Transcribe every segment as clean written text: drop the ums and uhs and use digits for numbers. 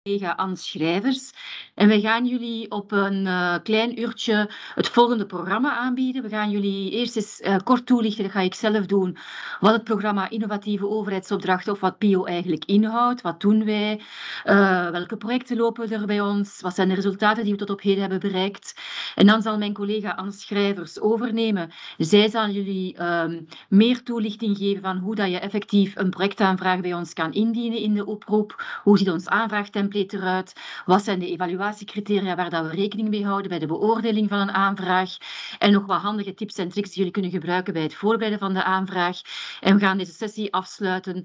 collega Anne Schrijvers. En wij gaan jullie op een klein uurtje het volgende programma aanbieden. We gaan jullie eerst eens kort toelichten, dat ga ik zelf doen, wat het programma Innovatieve Overheidsopdrachten of wat PIO eigenlijk inhoudt. Wat doen wij? Welke projecten lopen er bij ons? Wat zijn de resultaten die we tot op heden hebben bereikt? En dan zal mijn collega Anne Schrijvers overnemen. Zij zal jullie meer toelichting geven van hoe dat je effectief een projectaanvraag bij ons kan indienen in de oproep. Hoe ziet ons aanvraagtemplate eruit? Wat zijn de evaluatiecriteria waar dat we rekening mee houden bij de beoordeling van een aanvraag? En nog wat handige tips en tricks die jullie kunnen gebruiken bij het voorbereiden van de aanvraag. En we gaan deze sessie afsluiten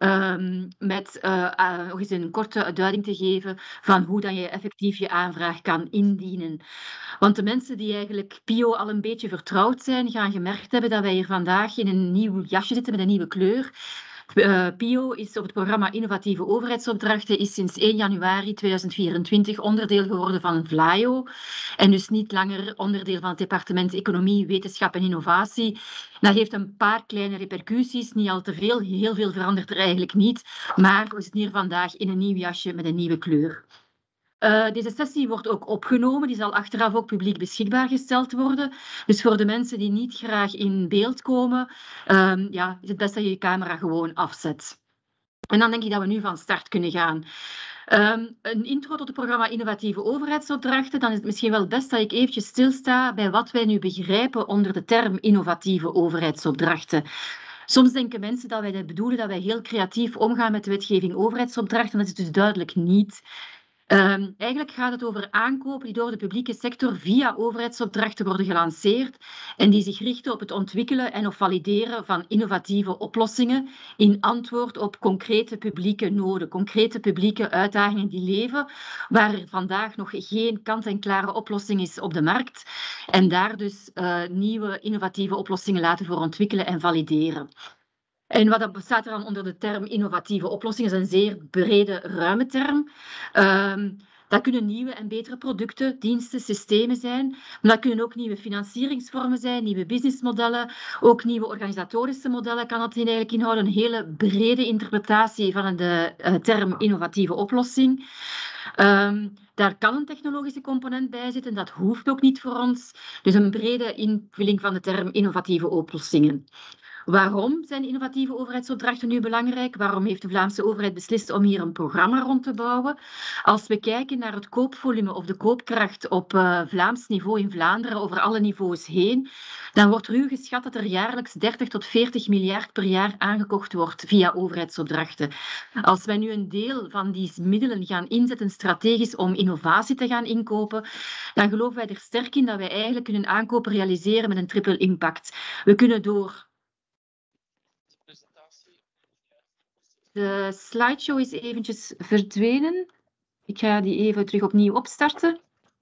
met nog eens een korte uitduiding te geven van hoe dat je effectief je aanvraag kan indienen. Want de mensen die eigenlijk PIO al een beetje vertrouwd zijn, gaan gemerkt hebben dat wij hier vandaag in een nieuw jasje zitten met een nieuwe kleur. PIO is op het programma Innovatieve Overheidsopdrachten is sinds 1 januari 2024 onderdeel geworden van VLAIO en dus niet langer onderdeel van het departement Economie, Wetenschap en Innovatie. Dat heeft een paar kleine repercussies, niet al te veel, heel veel verandert er eigenlijk niet, maar we zitten hier vandaag in een nieuw jasje met een nieuwe kleur. Deze sessie wordt ook opgenomen, die zal achteraf ook publiek beschikbaar gesteld worden. Dus voor de mensen die niet graag in beeld komen, is het best dat je je camera gewoon afzet. En dan denk ik dat we nu van start kunnen gaan. Een intro tot het programma Innovatieve Overheidsopdrachten. Dan is het misschien wel best dat ik eventjes stilsta bij wat wij nu begrijpen onder de term innovatieve overheidsopdrachten. Soms denken mensen dat wij bedoelen dat wij heel creatief omgaan met de wetgeving overheidsopdrachten. Dat is dus duidelijk niet. Eigenlijk gaat het over aankopen die door de publieke sector via overheidsopdrachten worden gelanceerd en die zich richten op het ontwikkelen en of valideren van innovatieve oplossingen in antwoord op concrete publieke noden, concrete publieke uitdagingen die leven, waar er vandaag nog geen kant-en-klare oplossing is op de markt en daar dus nieuwe innovatieve oplossingen laten voor ontwikkelen en valideren. En wat bestaat er dan onder de term innovatieve oplossingen? Dat is een zeer brede, ruime term. Dat kunnen nieuwe en betere producten, diensten, systemen zijn. Maar dat kunnen ook nieuwe financieringsvormen zijn, nieuwe businessmodellen, ook nieuwe organisatorische modellen kan dat eigenlijk inhouden. Een hele brede interpretatie van de term innovatieve oplossing. Daar kan een technologische component bij zitten, dat hoeft ook niet voor ons. Dus een brede invulling van de term innovatieve oplossingen. Waarom zijn innovatieve overheidsopdrachten nu belangrijk? Waarom heeft de Vlaamse overheid beslist om hier een programma rond te bouwen? Als we kijken naar het koopvolume of de koopkracht op Vlaams niveau in Vlaanderen, over alle niveaus heen, dan wordt ruw geschat dat er jaarlijks 30 tot 40 miljard per jaar aangekocht wordt via overheidsopdrachten. Als wij nu een deel van die middelen gaan inzetten strategisch om innovatie te gaan inkopen, dan geloven wij er sterk in dat wij eigenlijk kunnen aankopen realiseren met een triple impact. We kunnen door... De slideshow is eventjes verdwenen. Ik ga die even terug opnieuw opstarten.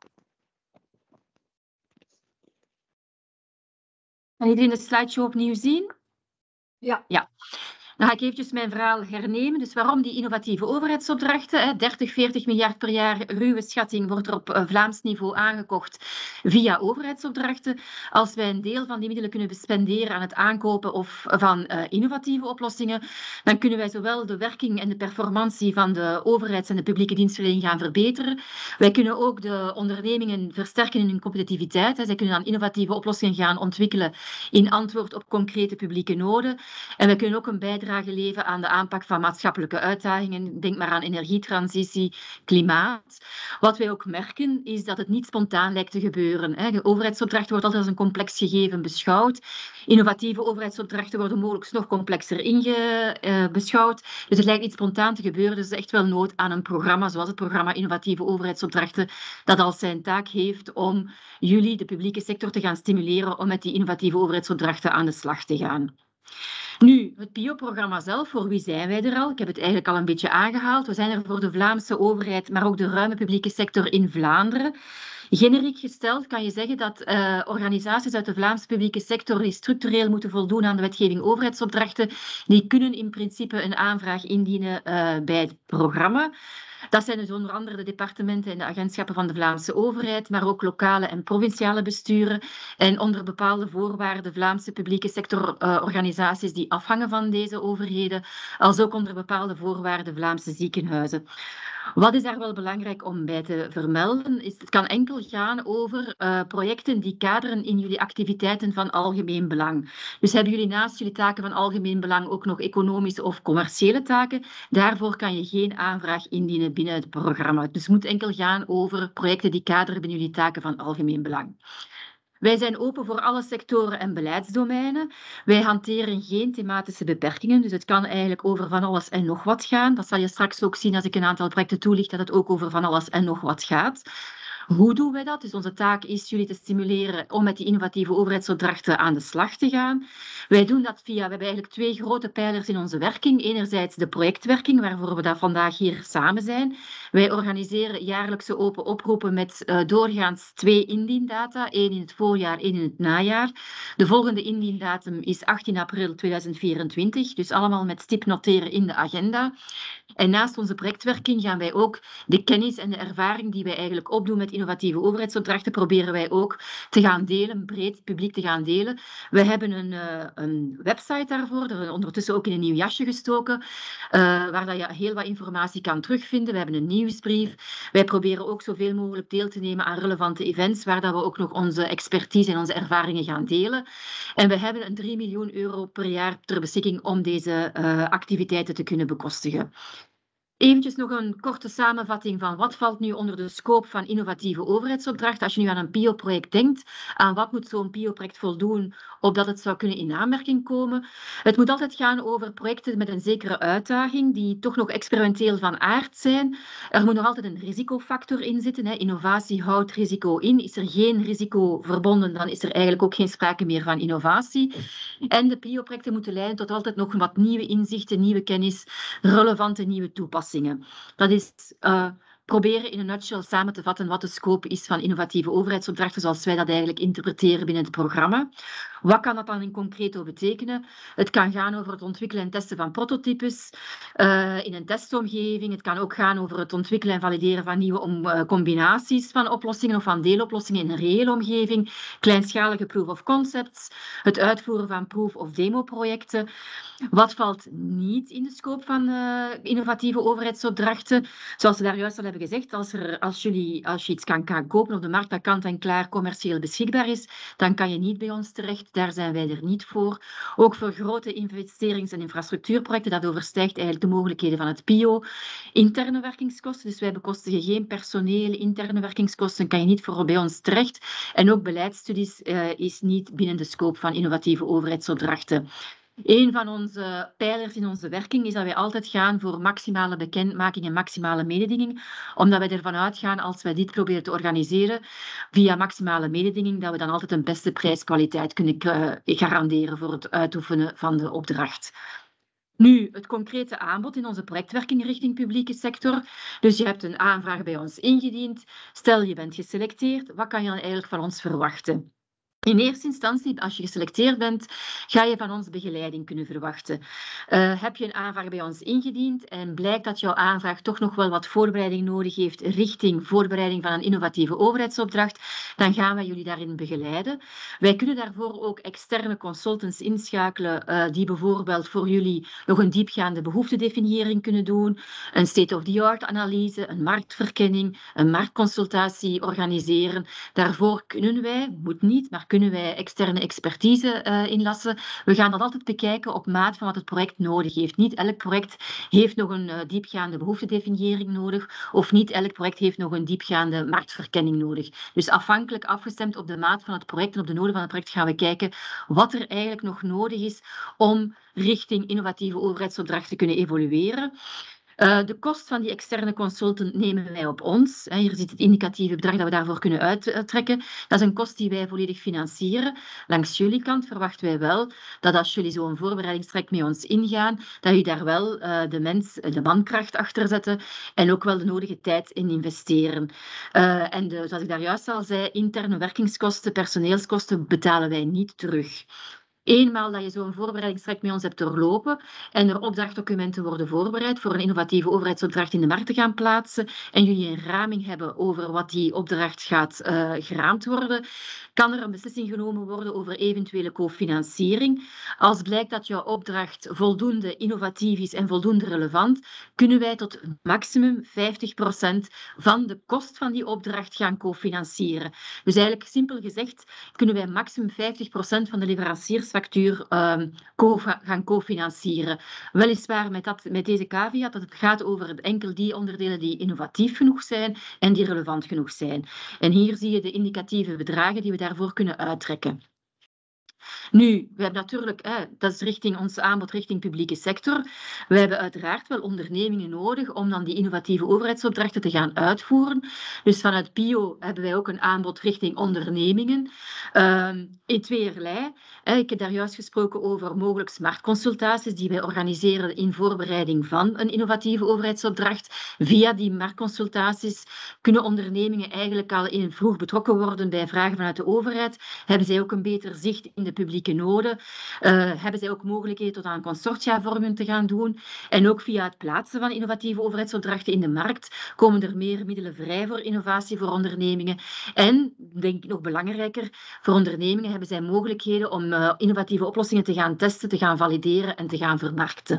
Kan iedereen de slideshow opnieuw zien? Ja. Dan ga ik eventjes mijn verhaal hernemen. Dus waarom die innovatieve overheidsopdrachten? 30, 40 miljard per jaar, ruwe schatting, wordt er op Vlaams niveau aangekocht via overheidsopdrachten. Als wij een deel van die middelen kunnen spenderen aan het aankopen van innovatieve oplossingen, dan kunnen wij zowel de werking en de performantie van de overheids- en de publieke dienstverlening gaan verbeteren. Wij kunnen ook de ondernemingen versterken in hun competitiviteit. Zij kunnen dan innovatieve oplossingen gaan ontwikkelen in antwoord op concrete publieke noden. En wij kunnen ook een bijdrage leveren aan de aanpak van maatschappelijke uitdagingen. Denk maar aan energietransitie, klimaat. Wat wij ook merken is dat het niet spontaan lijkt te gebeuren. De overheidsopdrachten wordt altijd als een complex gegeven beschouwd. Innovatieve overheidsopdrachten worden mogelijk nog complexer beschouwd. Dus het lijkt niet spontaan te gebeuren. Dus er is echt wel nood aan een programma, zoals het programma Innovatieve Overheidsopdrachten, dat als zijn taak heeft om jullie, de publieke sector, te gaan stimuleren om met die innovatieve overheidsopdrachten aan de slag te gaan. Nu, het PIO-programma zelf, voor wie zijn wij er al? Ik heb het eigenlijk al een beetje aangehaald. We zijn er voor de Vlaamse overheid, maar ook de ruime publieke sector in Vlaanderen. Generiek gesteld kan je zeggen dat organisaties uit de Vlaamse publieke sector die structureel moeten voldoen aan de wetgeving overheidsopdrachten, die kunnen in principe een aanvraag indienen bij het programma. Dat zijn dus onder andere de departementen en de agentschappen van de Vlaamse overheid, maar ook lokale en provinciale besturen en onder bepaalde voorwaarden Vlaamse publieke sectororganisaties die afhangen van deze overheden, als ook onder bepaalde voorwaarden Vlaamse ziekenhuizen. Wat is daar wel belangrijk om bij te vermelden? Het kan enkel gaan over projecten die kaderen in jullie activiteiten van algemeen belang. Dus hebben jullie naast jullie taken van algemeen belang ook nog economische of commerciële taken? Daarvoor kan je geen aanvraag indienen binnen het programma. Dus het moet enkel gaan over projecten die kaderen binnen jullie taken van algemeen belang. Wij zijn open voor alle sectoren en beleidsdomeinen. Wij hanteren geen thematische beperkingen, dus het kan eigenlijk over van alles en nog wat gaan. Dat zal je straks ook zien als ik een aantal projecten toelicht, dat het ook over van alles en nog wat gaat. Hoe doen wij dat? Dus onze taak is jullie te stimuleren om met die innovatieve overheidsopdrachten aan de slag te gaan. Wij doen dat we hebben eigenlijk 2 grote pijlers in onze werking. Enerzijds de projectwerking, waarvoor we daar vandaag hier samen zijn. Wij organiseren jaarlijkse open oproepen met doorgaans 2 indiendata, 1 in het voorjaar, 1 in het najaar. De volgende indiendatum is 18 april 2024, dus allemaal met stip noteren in de agenda. En naast onze projectwerking gaan wij ook de kennis en de ervaring die wij eigenlijk opdoen met innovatieve overheidsopdrachten, proberen wij ook te gaan delen, breed publiek te gaan delen. We hebben een website daarvoor, er ondertussen ook in een nieuw jasje gestoken, waar dat je heel wat informatie kan terugvinden. We hebben een nieuwsbrief. Wij proberen ook zoveel mogelijk deel te nemen aan relevante events, waar dat we ook nog onze expertise en onze ervaringen gaan delen. En we hebben een 3 miljoen euro per jaar ter beschikking om deze activiteiten te kunnen bekostigen. Eventjes nog een korte samenvatting van wat valt nu onder de scope van innovatieve overheidsopdrachten. Als je nu aan een PIO-project denkt, aan wat moet zo'n PIO-project voldoen opdat het zou kunnen in aanmerking komen? Het moet altijd gaan over projecten met een zekere uitdaging die toch nog experimenteel van aard zijn. Er moet nog altijd een risicofactor in zitten. Hè. Innovatie houdt risico in. Is er geen risico verbonden, dan is er eigenlijk ook geen sprake meer van innovatie. En de PIO-projecten moeten leiden tot altijd nog wat nieuwe inzichten, nieuwe kennis, relevante nieuwe toepassingen. Dat is proberen in een nutshell samen te vatten wat de scope is van innovatieve overheidsopdrachten, zoals wij dat eigenlijk interpreteren binnen het programma. Wat kan dat dan in concreto betekenen? Het kan gaan over het ontwikkelen en testen van prototypes in een testomgeving. Het kan ook gaan over het ontwikkelen en valideren van nieuwe combinaties van oplossingen of van deeloplossingen in een reële omgeving. Kleinschalige proof of concepts. Het uitvoeren van proof- of demoprojecten. Wat valt niet in de scope van innovatieve overheidsopdrachten? Zoals we daar juist al hebben gezegd, als je iets kan kopen op de markt dat kant-en-klaar commercieel beschikbaar is, dan kan je niet bij ons terecht. Daar zijn wij er niet voor. Ook voor grote investerings- en infrastructuurprojecten, dat overstijgt eigenlijk de mogelijkheden van het PIO. Interne werkingskosten, dus wij bekostigen geen personeel. Interne werkingskosten kan je niet voor bij ons terecht. En ook beleidsstudies is niet binnen de scope van innovatieve overheidsopdrachten. Een van onze pijlers in onze werking is dat wij altijd gaan voor maximale bekendmaking en maximale mededinging, omdat wij ervan uitgaan, als wij dit proberen te organiseren via maximale mededinging, dat we dan altijd een beste prijskwaliteit kunnen garanderen voor het uitoefenen van de opdracht. Nu, het concrete aanbod in onze projectwerking richting publieke sector. Dus je hebt een aanvraag bij ons ingediend. Stel, je bent geselecteerd. Wat kan je dan eigenlijk van ons verwachten? In eerste instantie, als je geselecteerd bent, ga je van ons begeleiding kunnen verwachten. Heb je een aanvraag bij ons ingediend en blijkt dat jouw aanvraag toch nog wel wat voorbereiding nodig heeft richting voorbereiding van een innovatieve overheidsopdracht, dan gaan wij jullie daarin begeleiden. Wij kunnen daarvoor ook externe consultants inschakelen die bijvoorbeeld voor jullie nog een diepgaande behoeftedefiniëring kunnen doen, een state-of-the-art analyse, een marktverkenning, een marktconsultatie organiseren. Daarvoor kunnen wij, moet niet, maar kunnen wij externe expertise inlassen. We gaan dat altijd bekijken op maat van wat het project nodig heeft. Niet elk project heeft nog een diepgaande behoeftedefiniëring nodig, of niet elk project heeft nog een diepgaande marktverkenning nodig. Dus afhankelijk afgestemd op de maat van het project en op de noden van het project gaan we kijken wat er eigenlijk nog nodig is om richting innovatieve overheidsopdrachten te kunnen evolueren. De kost van die externe consultant nemen wij op ons. Hier zit het indicatieve bedrag dat we daarvoor kunnen uittrekken. Dat is een kost die wij volledig financieren. Langs jullie kant verwachten wij wel dat als jullie zo'n voorbereidingstraject met ons ingaan, dat jullie daar wel de mankracht achter zetten en ook wel de nodige tijd in investeren. En zoals ik daar juist al zei, interne werkingskosten, personeelskosten betalen wij niet terug. Eenmaal dat je zo'n voorbereidingstraject met ons hebt doorlopen en er opdrachtdocumenten worden voorbereid voor een innovatieve overheidsopdracht in de markt te gaan plaatsen en jullie een raming hebben over wat die opdracht gaat geraamd worden, kan er een beslissing genomen worden over eventuele cofinanciering. Als blijkt dat jouw opdracht voldoende innovatief is en voldoende relevant, kunnen wij tot maximum 50% van de kost van die opdracht gaan cofinancieren. Dus eigenlijk simpel gezegd kunnen wij maximum 50% van de leveranciersfactuur gaan cofinancieren. Weliswaar met deze caveat dat het gaat over enkel die onderdelen die innovatief genoeg zijn en die relevant genoeg zijn. En hier zie je de indicatieve bedragen die we daarvoor kunnen uittrekken. Nu, we hebben natuurlijk, dat is richting ons aanbod richting publieke sector. We hebben uiteraard wel ondernemingen nodig om dan die innovatieve overheidsopdrachten te gaan uitvoeren. Dus vanuit PIO hebben wij ook een aanbod richting ondernemingen. In tweeërlei. Ik heb daar juist gesproken over mogelijk marktconsultaties die wij organiseren in voorbereiding van een innovatieve overheidsopdracht. Via die marktconsultaties kunnen ondernemingen eigenlijk al vroeg betrokken worden bij vragen vanuit de overheid. Hebben zij ook een beter zicht in de publieke noden? Hebben zij ook mogelijkheden tot aan consortiavorming te gaan doen? En ook via het plaatsen van innovatieve overheidsopdrachten in de markt komen er meer middelen vrij voor innovatie voor ondernemingen. En, denk ik nog belangrijker, voor ondernemingen hebben zij mogelijkheden om innovatieve oplossingen te gaan testen, te gaan valideren en te gaan vermarkten.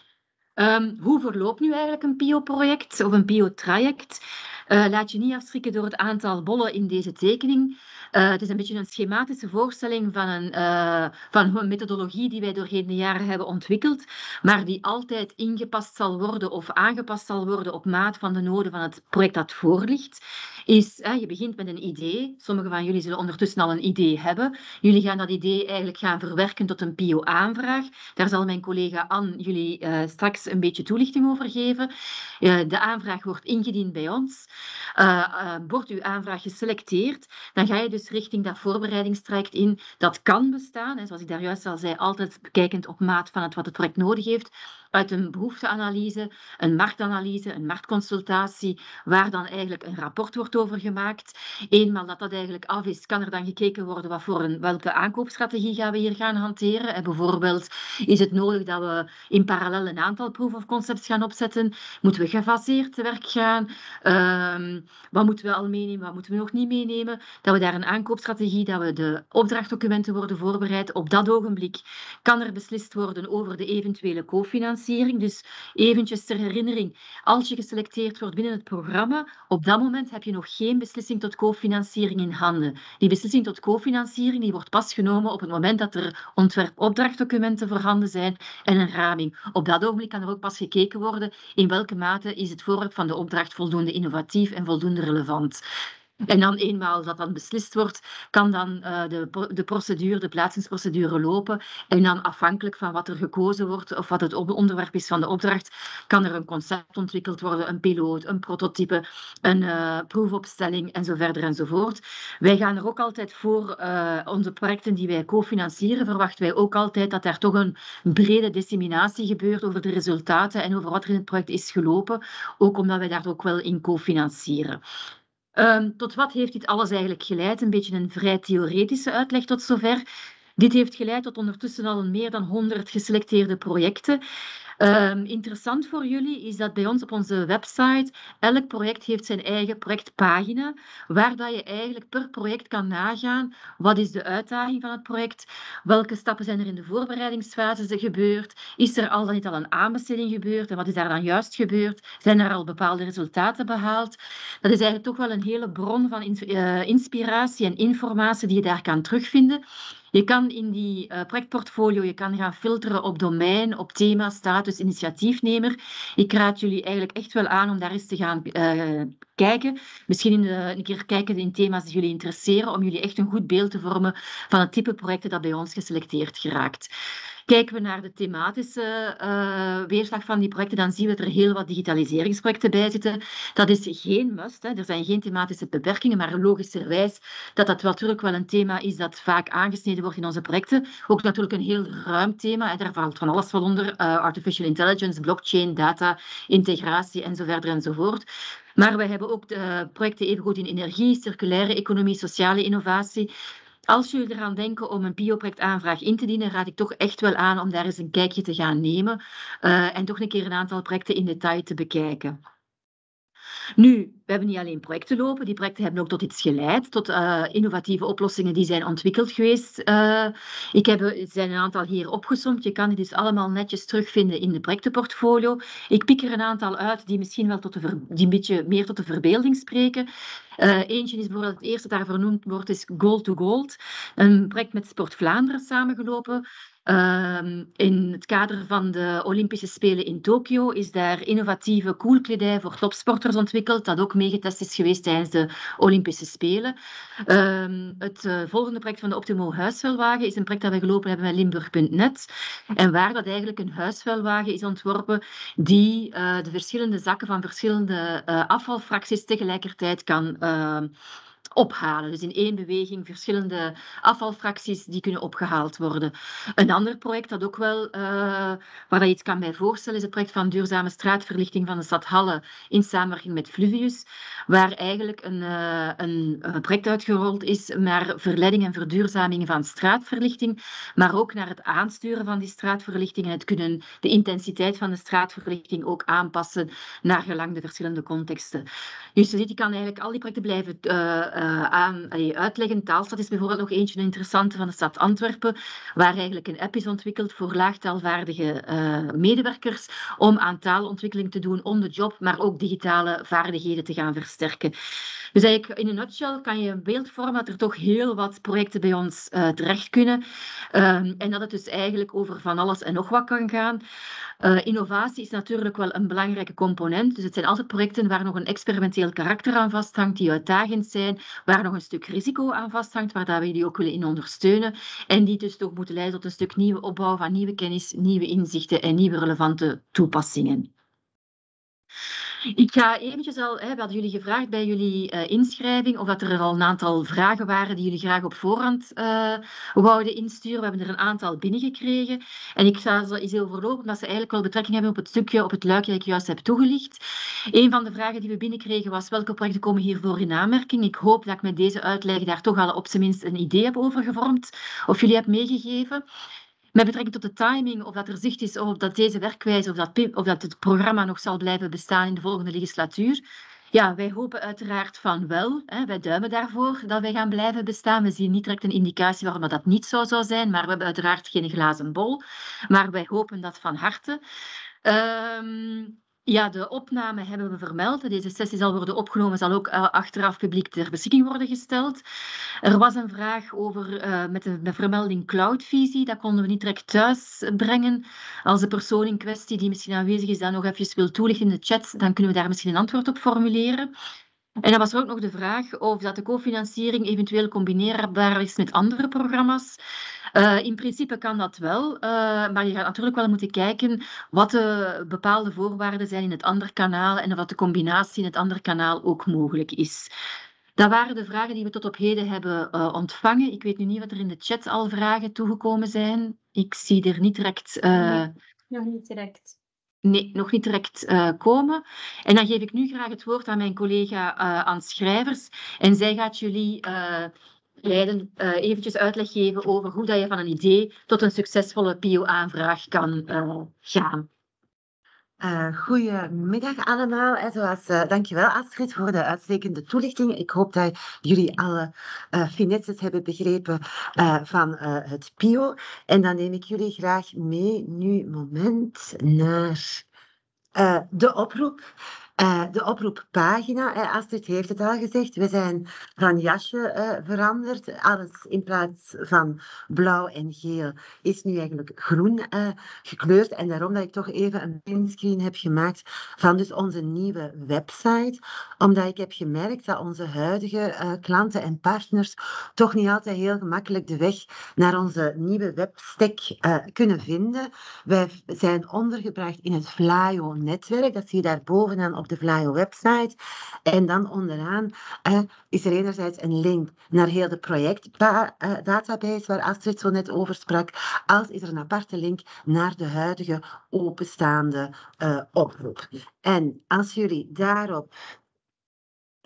Hoe verloopt nu eigenlijk een PIO-project of een PIO-traject? Laat je niet afschrikken door het aantal bollen in deze tekening. Het is een beetje een schematische voorstelling van een methodologie die wij doorheen de jaren hebben ontwikkeld, maar die altijd ingepast zal worden of aangepast zal worden op maat van de noden van het project dat voor ligt. Je begint met een idee. Sommigen van jullie zullen ondertussen al een idee hebben. Jullie gaan dat idee eigenlijk gaan verwerken tot een PIO-aanvraag. Daar zal mijn collega Anne jullie straks een beetje toelichting over geven. De aanvraag wordt ingediend bij ons. Wordt uw aanvraag geselecteerd, dan ga je dus richting dat voorbereidingstraject in. Dat kan bestaan, zoals ik daar juist al zei, altijd bekijkend op maat van wat het project nodig heeft, uit een behoefteanalyse, een marktanalyse, een marktconsultatie, waar dan eigenlijk een rapport wordt over gemaakt. Eenmaal dat eigenlijk af is, kan er dan gekeken worden welke aankoopstrategie gaan we hier gaan hanteren. En bijvoorbeeld, is het nodig dat we in parallel een aantal proof of concepts gaan opzetten? Moeten we gefaseerd te werk gaan? Wat moeten we al meenemen, wat moeten we nog niet meenemen? Dat we daar een aankoopstrategie, dat we de opdrachtdocumenten worden voorbereid. Op dat ogenblik kan er beslist worden over de eventuele cofinanciering. Dus eventjes ter herinnering, als je geselecteerd wordt binnen het programma, op dat moment heb je nog geen beslissing tot cofinanciering in handen. Die beslissing tot cofinanciering die wordt pas genomen op het moment dat er ontwerp-opdrachtdocumenten voorhanden zijn en een raming. Op dat ogenblik kan er ook pas gekeken worden in welke mate is het voorwerp van de opdracht voldoende innovatief en voldoende relevant. En dan eenmaal dat dan beslist wordt, kan dan de procedure, de plaatsingsprocedure lopen. En dan afhankelijk van wat er gekozen wordt of wat het onderwerp is van de opdracht, kan er een concept ontwikkeld worden, een piloot, een prototype, een proefopstelling en zo verder enzovoort. Wij gaan er ook altijd voor onze projecten die wij cofinancieren, verwachten wij ook altijd dat er toch een brede disseminatie gebeurt over de resultaten en over wat er in het project is gelopen, ook omdat wij daar ook wel in cofinancieren. Tot wat heeft dit alles eigenlijk geleid? Een beetje een vrij theoretische uitleg tot zover. Dit heeft geleid tot ondertussen al meer dan 100 geselecteerde projecten. Interessant voor jullie is dat bij ons op onze website elk project heeft zijn eigen projectpagina, waar dat je eigenlijk per project kan nagaan wat is de uitdaging van het project, welke stappen zijn er in de voorbereidingsfase gebeurd, is er al dan niet al een aanbesteding gebeurd en wat is daar dan juist gebeurd, zijn er al bepaalde resultaten behaald. Dat is eigenlijk toch wel een hele bron van inspiratie en informatie die je daar kan terugvinden. Je kan in die projectportfolio je kan gaan filteren op domein, op thema, status, initiatiefnemer. Ik raad jullie eigenlijk echt wel aan om daar eens te gaan kijken. Misschien een keer kijken in thema's die jullie interesseren, om jullie echt een goed beeld te vormen van het type projecten dat bij ons geselecteerd geraakt. Kijken we naar de thematische weerslag van die projecten, dan zien we dat er heel wat digitaliseringsprojecten bij zitten. Dat is geen must, er zijn geen thematische beperkingen, maar logischerwijs dat dat natuurlijk wel een thema is dat vaak aangesneden wordt in onze projecten. Ook natuurlijk een heel ruim thema, daar valt van alles van onder, artificial intelligence, blockchain, data, integratie en zo verder enzovoort. Maar wij hebben ook de projecten evengoed in energie, circulaire economie, sociale innovatie. Als jullie eraan denken om een PIO-projectaanvraag in te dienen, raad ik toch echt wel aan om daar eens een kijkje te gaan nemen en toch een keer een aantal projecten in detail te bekijken. Nu, we hebben niet alleen projecten lopen, die projecten hebben ook tot iets geleid, tot innovatieve oplossingen die zijn ontwikkeld geweest. Er zijn een aantal hier opgesomd, je kan die dus allemaal netjes terugvinden in de projectenportfolio. Ik pik er een aantal uit die misschien wel die een beetje meer tot de verbeelding spreken. Eentje is bijvoorbeeld het eerste daar vernoemd wordt, is Goal to Gold. Een project met Sport Vlaanderen samengelopen. In het kader van de Olympische Spelen in Tokio is daar innovatieve koelkledij voor topsporters ontwikkeld, dat ook meegetest is geweest tijdens de Olympische Spelen. Het volgende project van de Optimo huisvuilwagen is een project dat we gelopen hebben met Limburg.net. En waar dat eigenlijk een huisvuilwagen is ontworpen die de verschillende zakken van verschillende afvalfracties tegelijkertijd kan ophalen. Dus in één beweging verschillende afvalfracties die kunnen opgehaald worden. Een ander project dat ook wel, waar je iets kan bij voorstellen, is het project van duurzame straatverlichting van de stad Halle in samenwerking met Fluvius, waar eigenlijk een project uitgerold is naar verleiding en verduurzaming van straatverlichting, maar ook naar het aansturen van die straatverlichting en het kunnen de intensiteit van de straatverlichting ook aanpassen naar gelang de verschillende contexten. Dus je ziet, je kan eigenlijk al die projecten blijven uitleggen. Taalstad is bijvoorbeeld nog eentje, een interessante van de stad Antwerpen, waar eigenlijk een app is ontwikkeld voor laagtaalvaardige medewerkers om aan taalontwikkeling te doen on the job, maar ook digitale vaardigheden te gaan versterken. Dus eigenlijk in een nutshell kan je een beeld vormen dat er toch heel wat projecten bij ons terecht kunnen en dat het dus eigenlijk over van alles en nog wat kan gaan. Innovatie is natuurlijk wel een belangrijke component. Dus het zijn altijd projecten waar nog een experimenteel karakter aan vasthangt, die uitdagend zijn, waar nog een stuk risico aan vasthangt, waar we jullie ook willen in ondersteunen. En die dus toch moeten leiden tot een stuk nieuwe opbouw van nieuwe kennis, nieuwe inzichten en nieuwe relevante toepassingen. Ik ga eventjes al, we hadden jullie gevraagd bij jullie inschrijving of dat er al een aantal vragen waren die jullie graag op voorhand wouden insturen. We hebben er een aantal binnengekregen. En ik ga ze eens overlopen, omdat ze eigenlijk wel betrekking hebben op het stukje, op het luikje dat ik juist heb toegelicht. Een van de vragen die we binnenkregen was: welke projecten komen hiervoor in aanmerking? Ik hoop dat ik met deze uitleg daar toch al op zijn minst een idee heb over gevormd, of jullie heb meegegeven. Met betrekking tot de timing, of dat er zicht is of dat deze werkwijze of dat het programma nog zal blijven bestaan in de volgende legislatuur. Ja, wij hopen uiteraard van wel. Wij duimen daarvoor dat wij gaan blijven bestaan. We zien niet direct een indicatie waarom dat niet zo zou zijn, maar we hebben uiteraard geen glazen bol. Maar wij hopen dat van harte. Ja, de opname hebben we vermeld. Deze sessie zal worden opgenomen, zal ook achteraf publiek ter beschikking worden gesteld. Er was een vraag over met de vermelding cloudvisie. Dat konden we niet direct thuis brengen. Als de persoon in kwestie die misschien aanwezig is dat nog even wil toelichten in de chat, dan kunnen we daar misschien een antwoord op formuleren. En dan was er ook nog de vraag of dat de cofinanciering eventueel combineerbaar is met andere programma's. In principe kan dat wel, maar je gaat natuurlijk wel moeten kijken wat de bepaalde voorwaarden zijn in het andere kanaal en of dat de combinatie in het andere kanaal ook mogelijk is. Dat waren de vragen die we tot op heden hebben ontvangen. Ik weet nu niet wat er in de chat al vragen toegekomen zijn. Ik zie er niet direct... Nee, nog niet direct. Nee, nog niet direct komen. En dan geef ik nu graag het woord aan mijn collega Anne Schrijvers. En zij gaat jullie leiden, eventjes uitleg geven over hoe dat je van een idee tot een succesvolle PIO-aanvraag kan gaan. Goedemiddag allemaal. Dankjewel Astrid voor de uitstekende toelichting. Ik hoop dat jullie alle finesses hebben begrepen van het PIO. En dan neem ik jullie graag mee, nu moment, naar de oproep. De oproeppagina, Astrid heeft het al gezegd, we zijn van jasje veranderd. Alles in plaats van blauw en geel is nu eigenlijk groen gekleurd. En daarom dat ik toch even een printscreen heb gemaakt van dus onze nieuwe website. Omdat ik heb gemerkt dat onze huidige klanten en partners toch niet altijd heel gemakkelijk de weg naar onze nieuwe webstack kunnen vinden. Wij zijn ondergebracht in het Vlaio-netwerk. Dat zie je daar bovenaan op de Vlaio-website. En dan onderaan is er enerzijds een link naar heel de projectdatabase waar Astrid zo net over sprak, als is er een aparte link naar de huidige openstaande oproep. En als jullie daarop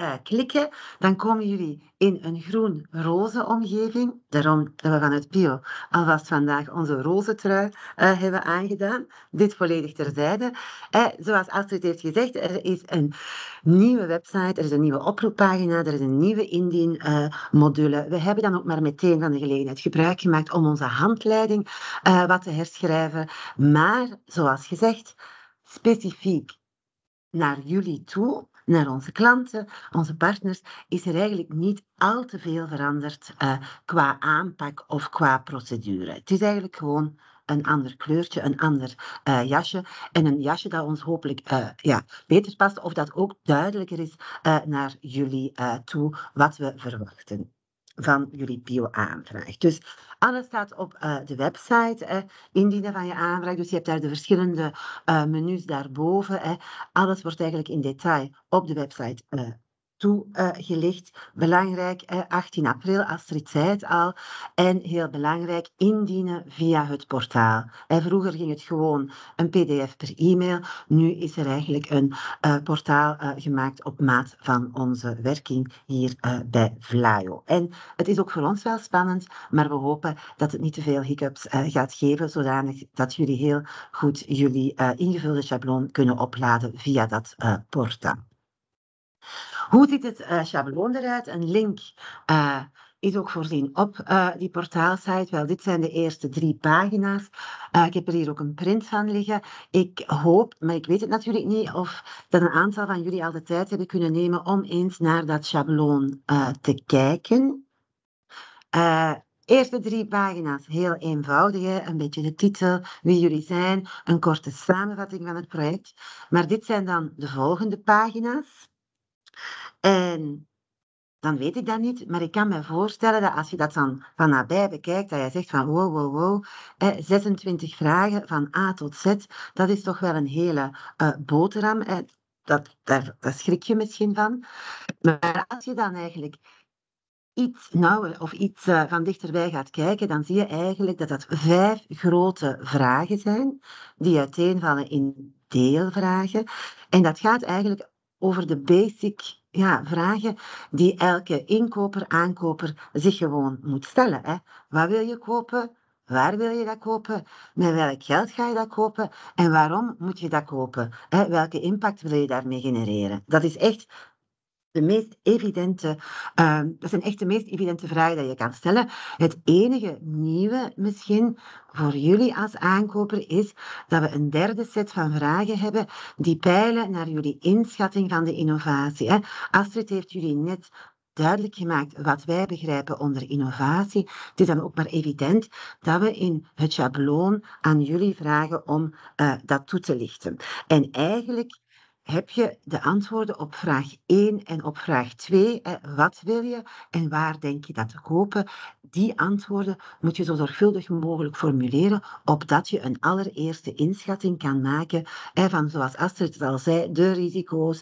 klikken, dan komen jullie in een groen-roze omgeving. Daarom dat we vanuit Pio alvast vandaag onze roze trui hebben aangedaan. Dit volledig terzijde. Zoals Astrid heeft gezegd, er is een nieuwe website, er is een nieuwe oproeppagina, er is een nieuwe indien-module. We hebben dan ook maar meteen van de gelegenheid gebruik gemaakt om onze handleiding wat te herschrijven. Maar, zoals gezegd, specifiek naar jullie toe, naar onze klanten, onze partners, is er eigenlijk niet al te veel veranderd qua aanpak of qua procedure. Het is eigenlijk gewoon een ander kleurtje, een ander jasje. En een jasje dat ons hopelijk beter past of dat ook duidelijker is naar jullie toe wat we verwachten van jullie Pio-aanvraag. Dus alles staat op de website, indienen van je aanvraag. Dus je hebt daar de verschillende menus daarboven. Alles wordt eigenlijk in detail op de website toegelicht. Belangrijk, 18 april, Astrid zei het al. En heel belangrijk, indienen via het portaal. Vroeger ging het gewoon een pdf per e-mail. Nu is er eigenlijk een portaal gemaakt op maat van onze werking hier bij Vlaio. En het is ook voor ons wel spannend, maar we hopen dat het niet te veel hiccups gaat geven, zodanig dat jullie heel goed jullie ingevulde schabloon kunnen opladen via dat portaal. Hoe ziet het schabloon eruit? Een link is ook voorzien op die portaalsite. Wel, dit zijn de eerste 3 pagina's. Ik heb er hier ook een print van liggen. Ik hoop, maar ik weet het natuurlijk niet, of dat een aantal van jullie al de tijd hebben kunnen nemen om eens naar dat schabloon te kijken. Eerste 3 pagina's, heel eenvoudig, hè? Een beetje de titel, wie jullie zijn, een korte samenvatting van het project. Maar dit zijn dan de volgende pagina's. En dan weet ik dat niet, maar ik kan me voorstellen dat als je dat dan van nabij bekijkt, dat je zegt van wow, 26 vragen van A tot Z, dat is toch wel een hele boterham. Daar schrik je misschien van. Maar als je dan eigenlijk iets nauwer of iets van dichterbij gaat kijken, dan zie je eigenlijk dat dat 5 grote vragen zijn, die uiteenvallen in deelvragen. En dat gaat eigenlijk over de basic vragen die elke inkoper, aankoper zich gewoon moet stellen. Hè. Wat wil je kopen? Waar wil je dat kopen? Met welk geld ga je dat kopen? En waarom moet je dat kopen? Hè? Welke impact wil je daarmee genereren? Dat is echt de meest evidente, dat zijn echt de meest evidente vragen die je kan stellen. Het enige nieuwe misschien voor jullie als aankoper is dat we een derde set van vragen hebben die peilen naar jullie inschatting van de innovatie. Hè. Astrid heeft jullie net duidelijk gemaakt wat wij begrijpen onder innovatie. Het is dan ook maar evident dat we in het schabloon aan jullie vragen om dat toe te lichten. En eigenlijk heb je de antwoorden op vraag 1 en op vraag 2. Wat wil je en waar denk je dat te kopen? Die antwoorden moet je zo zorgvuldig mogelijk formuleren, opdat je een allereerste inschatting kan maken van, zoals Astrid al zei, de risico's,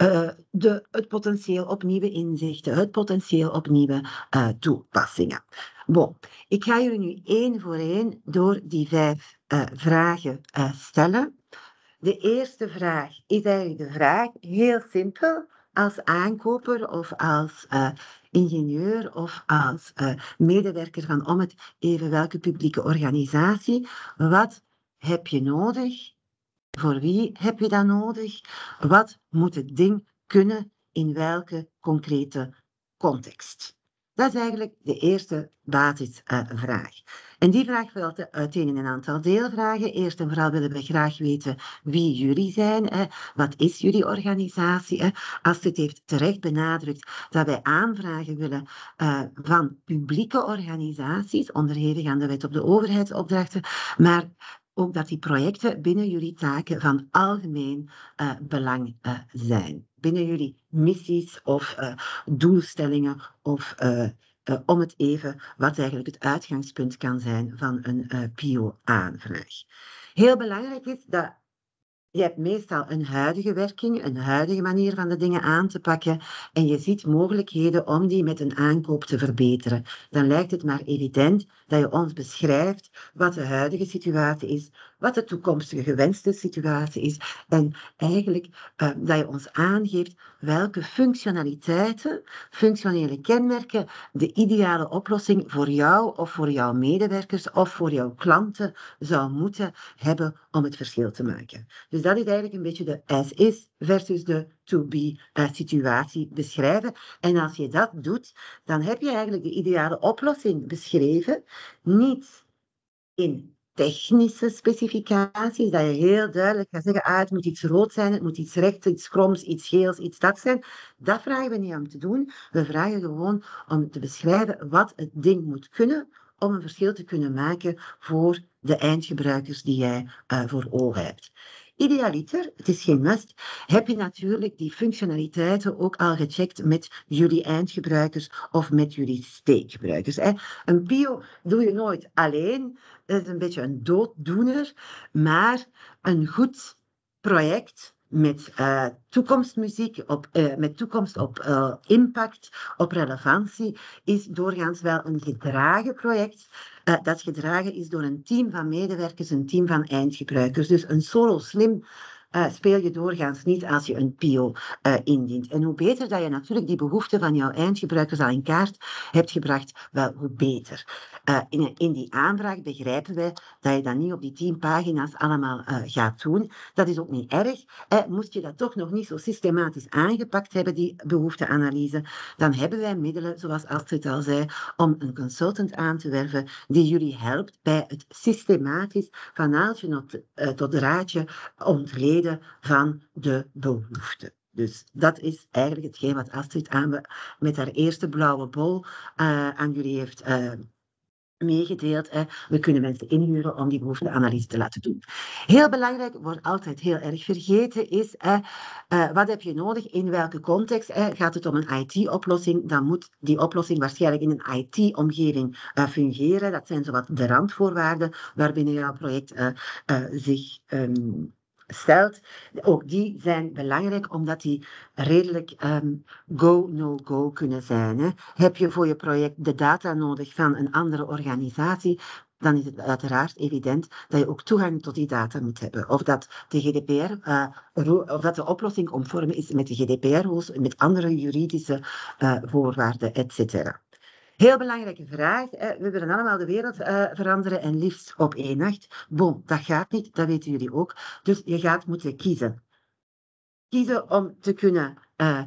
het potentieel op nieuwe inzichten, het potentieel op nieuwe toepassingen. Bon, ik ga jullie nu 1 voor 1 door die 5 vragen stellen. De eerste vraag is eigenlijk de vraag, heel simpel, als aankoper of als ingenieur of als medewerker van om het even welke publieke organisatie. Wat heb je nodig? Voor wie heb je dat nodig? Wat moet het ding kunnen in welke concrete context? Dat is eigenlijk de eerste basisvraag. En die vraag valt uiteen in een aantal deelvragen. Eerst en vooral willen we graag weten wie jullie zijn. Wat is jullie organisatie? Astrid heeft terecht benadrukt dat wij aanvragen willen van publieke organisaties, onderhevig aan de wet op de overheidsopdrachten, maar ook dat die projecten binnen jullie taken van algemeen belang zijn. Binnen jullie missies of doelstellingen of om het even wat eigenlijk het uitgangspunt kan zijn van een PIO-aanvraag. Heel belangrijk is dat je hebt meestal een huidige werking, een huidige manier van de dingen aan te pakken en je ziet mogelijkheden om die met een aankoop te verbeteren. Dan lijkt het maar evident dat je ons beschrijft wat de huidige situatie is, wat de toekomstige gewenste situatie is en eigenlijk dat je ons aangeeft welke functionaliteiten, functionele kenmerken de ideale oplossing voor jou of voor jouw medewerkers of voor jouw klanten zou moeten hebben om het verschil te maken. Dus dat is eigenlijk een beetje de as-is versus de to-be situatie beschrijven. En als je dat doet, dan heb je eigenlijk de ideale oplossing beschreven, niet in technische specificaties, dat je heel duidelijk gaat zeggen, het moet iets rood zijn, het moet iets rechts, iets kroms, iets geels, iets dat zijn. Dat vragen we niet om te doen. We vragen gewoon om te beschrijven wat het ding moet kunnen om een verschil te kunnen maken voor de eindgebruikers die jij voor ogen hebt. Idealiter, het is geen must, heb je natuurlijk die functionaliteiten ook al gecheckt met jullie eindgebruikers of met jullie steekgebruikers. Een PIO doe je nooit alleen, dat is een beetje een dooddoener, maar een goed project met toekomstmuziek, met toekomst op impact, op relevantie, is doorgaans wel een gedragen project. Dat gedragen is door een team van medewerkers, een team van eindgebruikers. Dus een solo slim speel je doorgaans niet als je een PIO indient. En hoe beter dat je natuurlijk die behoeften van jouw eindgebruikers al in kaart hebt gebracht, wel hoe beter. In die aanvraag begrijpen wij dat je dat niet op die 10 pagina's allemaal gaat doen. Dat is ook niet erg. Moest je dat toch nog niet zo systematisch aangepakt hebben, die behoefteanalyse, dan hebben wij middelen, zoals Astrid al zei, om een consultant aan te werven die jullie helpt bij het systematisch van naaldje tot draadje ontleden van de behoeften. Dus dat is eigenlijk hetgeen wat Astrid met haar eerste blauwe bol aan jullie heeft meegedeeld. We kunnen mensen inhuren om die behoefteanalyse te laten doen. Heel belangrijk, wordt altijd heel erg vergeten, is wat heb je nodig, in welke context. Gaat het om een IT-oplossing, dan moet die oplossing waarschijnlijk in een IT-omgeving fungeren. Dat zijn zowat de randvoorwaarden waarbinnen jouw project zich stelt. Ook die zijn belangrijk omdat die redelijk go, no-go kunnen zijn. Heb je voor je project de data nodig van een andere organisatie, dan is het uiteraard evident dat je ook toegang tot die data moet hebben. Of dat de GDPR, of dat de oplossing conform is met de GDPR-rules, met andere juridische voorwaarden, etc. Heel belangrijke vraag. We willen allemaal de wereld veranderen en liefst op 1 nacht. Bon, dat gaat niet, dat weten jullie ook. Dus je gaat moeten kiezen. Kiezen om te kunnen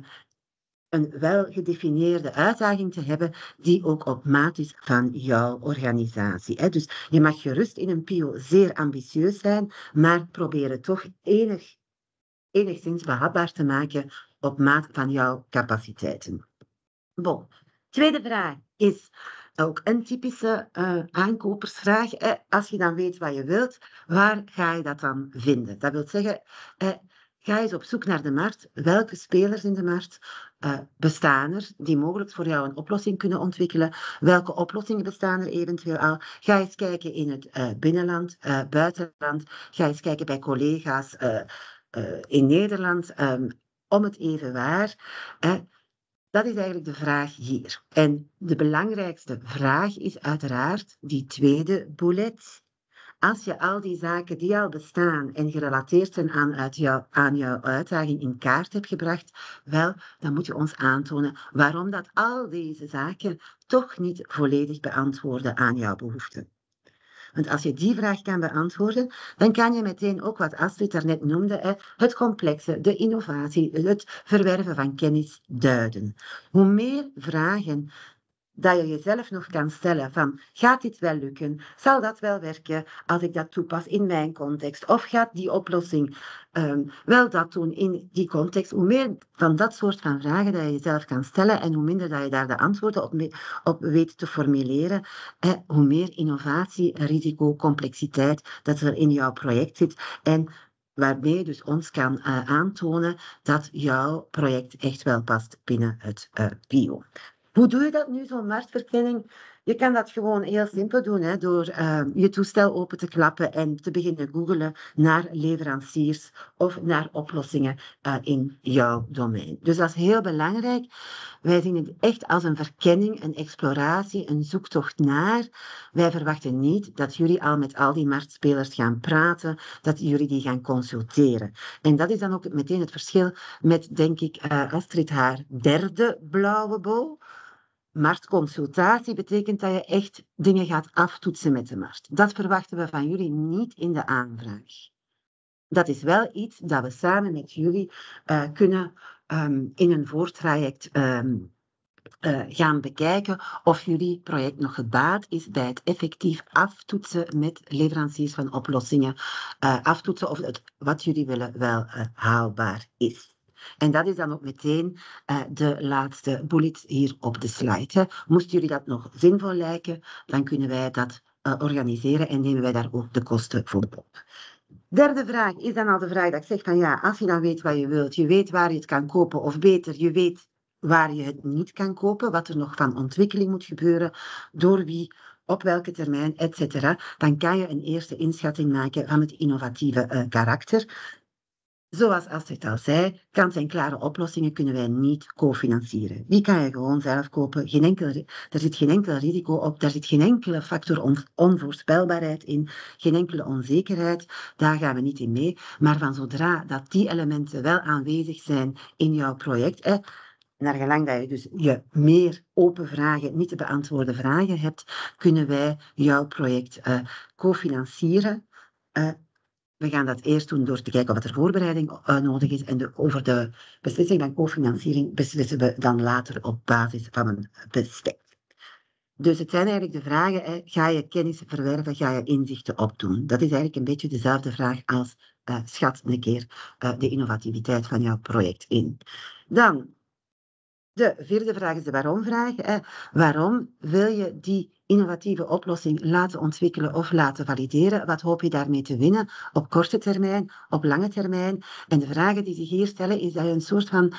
een welgedefinieerde uitdaging te hebben die ook op maat is van jouw organisatie. Dus je mag gerust in een PIO zeer ambitieus zijn, maar probeer het toch enigszins behapbaar te maken op maat van jouw capaciteiten. Bon. Tweede vraag is ook een typische aankopersvraag. Als je dan weet wat je wilt, waar ga je dat dan vinden? Dat wil zeggen, ga eens op zoek naar de markt. Welke spelers in de markt bestaan er die mogelijk voor jou een oplossing kunnen ontwikkelen? Welke oplossingen bestaan er eventueel al? Ga eens kijken in het binnenland, buitenland. Ga eens kijken bij collega's in Nederland. Om het even waar. Dat is eigenlijk de vraag hier. En de belangrijkste vraag is uiteraard die tweede bullet. Als je al die zaken die al bestaan en gerelateerd zijn aan jouw uitdaging in kaart hebt gebracht, wel, dan moet je ons aantonen waarom dat al deze zaken toch niet volledig beantwoorden aan jouw behoeften. Want als je die vraag kan beantwoorden, dan kan je meteen ook wat Astrid daarnet noemde, het complexe, de innovatie, het verwerven van kennis duiden. Hoe meer vragen dat je jezelf nog kan stellen van, gaat dit wel lukken? Zal dat wel werken als ik dat toepas in mijn context? Of gaat die oplossing wel dat doen in die context? Hoe meer van dat soort van vragen dat je jezelf kan stellen en hoe minder dat je daar de antwoorden op weet te formuleren, hoe meer innovatie, risico, complexiteit dat er in jouw project zit en waarmee je dus ons kan aantonen dat jouw project echt wel past binnen het PIO. Hoe doe je dat nu, zo'n marktverkenning? Je kan dat gewoon heel simpel doen, hè, door je toestel open te klappen en te beginnen googlen naar leveranciers of naar oplossingen in jouw domein. Dus dat is heel belangrijk. Wij zien het echt als een verkenning, een exploratie, een zoektocht naar. Wij verwachten niet dat jullie al met al die marktspelers gaan praten, dat jullie die gaan consulteren. En dat is dan ook meteen het verschil met, denk ik, Astrid haar derde blauwe bol. Marktconsultatie betekent dat je echt dingen gaat aftoetsen met de markt. Dat verwachten we van jullie niet in de aanvraag. Dat is wel iets dat we samen met jullie kunnen in een voortraject gaan bekijken of jullie project nog gebaat is bij het effectief aftoetsen met leveranciers van oplossingen. Aftoetsen of wat jullie willen wel haalbaar is. En dat is dan ook meteen de laatste bullet hier op de slide. Hè. Moesten jullie dat nog zinvol lijken, dan kunnen wij dat organiseren en nemen wij daar ook de kosten voor op. Derde vraag is dan al de vraag dat ik zeg van ja, als je dan weet wat je wilt, je weet waar je het kan kopen of beter, je weet waar je het niet kan kopen, wat er nog van ontwikkeling moet gebeuren, door wie, op welke termijn, etc. Dan kan je een eerste inschatting maken van het innovatieve karakter. Zoals Astrid al zei, kant-en-klare oplossingen kunnen wij niet cofinancieren. Die kan je gewoon zelf kopen. Er zit geen enkel risico op, er zit geen enkele factor onvoorspelbaarheid in, geen enkele onzekerheid. Daar gaan we niet in mee. Maar van zodra dat die elementen wel aanwezig zijn in jouw project, naar gelang dat je dus je meer open vragen, niet te beantwoorden vragen hebt, kunnen wij jouw project cofinancieren. We gaan dat eerst doen door te kijken of er voorbereiding nodig is en over de beslissing van cofinanciering beslissen we dan later op basis van een bestek. Dus het zijn eigenlijk de vragen, ga je kennis verwerven, ga je inzichten opdoen? Dat is eigenlijk een beetje dezelfde vraag als schat een keer de innovativiteit van jouw project in. Dan, de vierde vraag is de waarom-vraag. Waarom wil je die innovatieve oplossing laten ontwikkelen of laten valideren? Wat hoop je daarmee te winnen op korte termijn, op lange termijn? En de vragen die zich hier stellen is dat je een soort van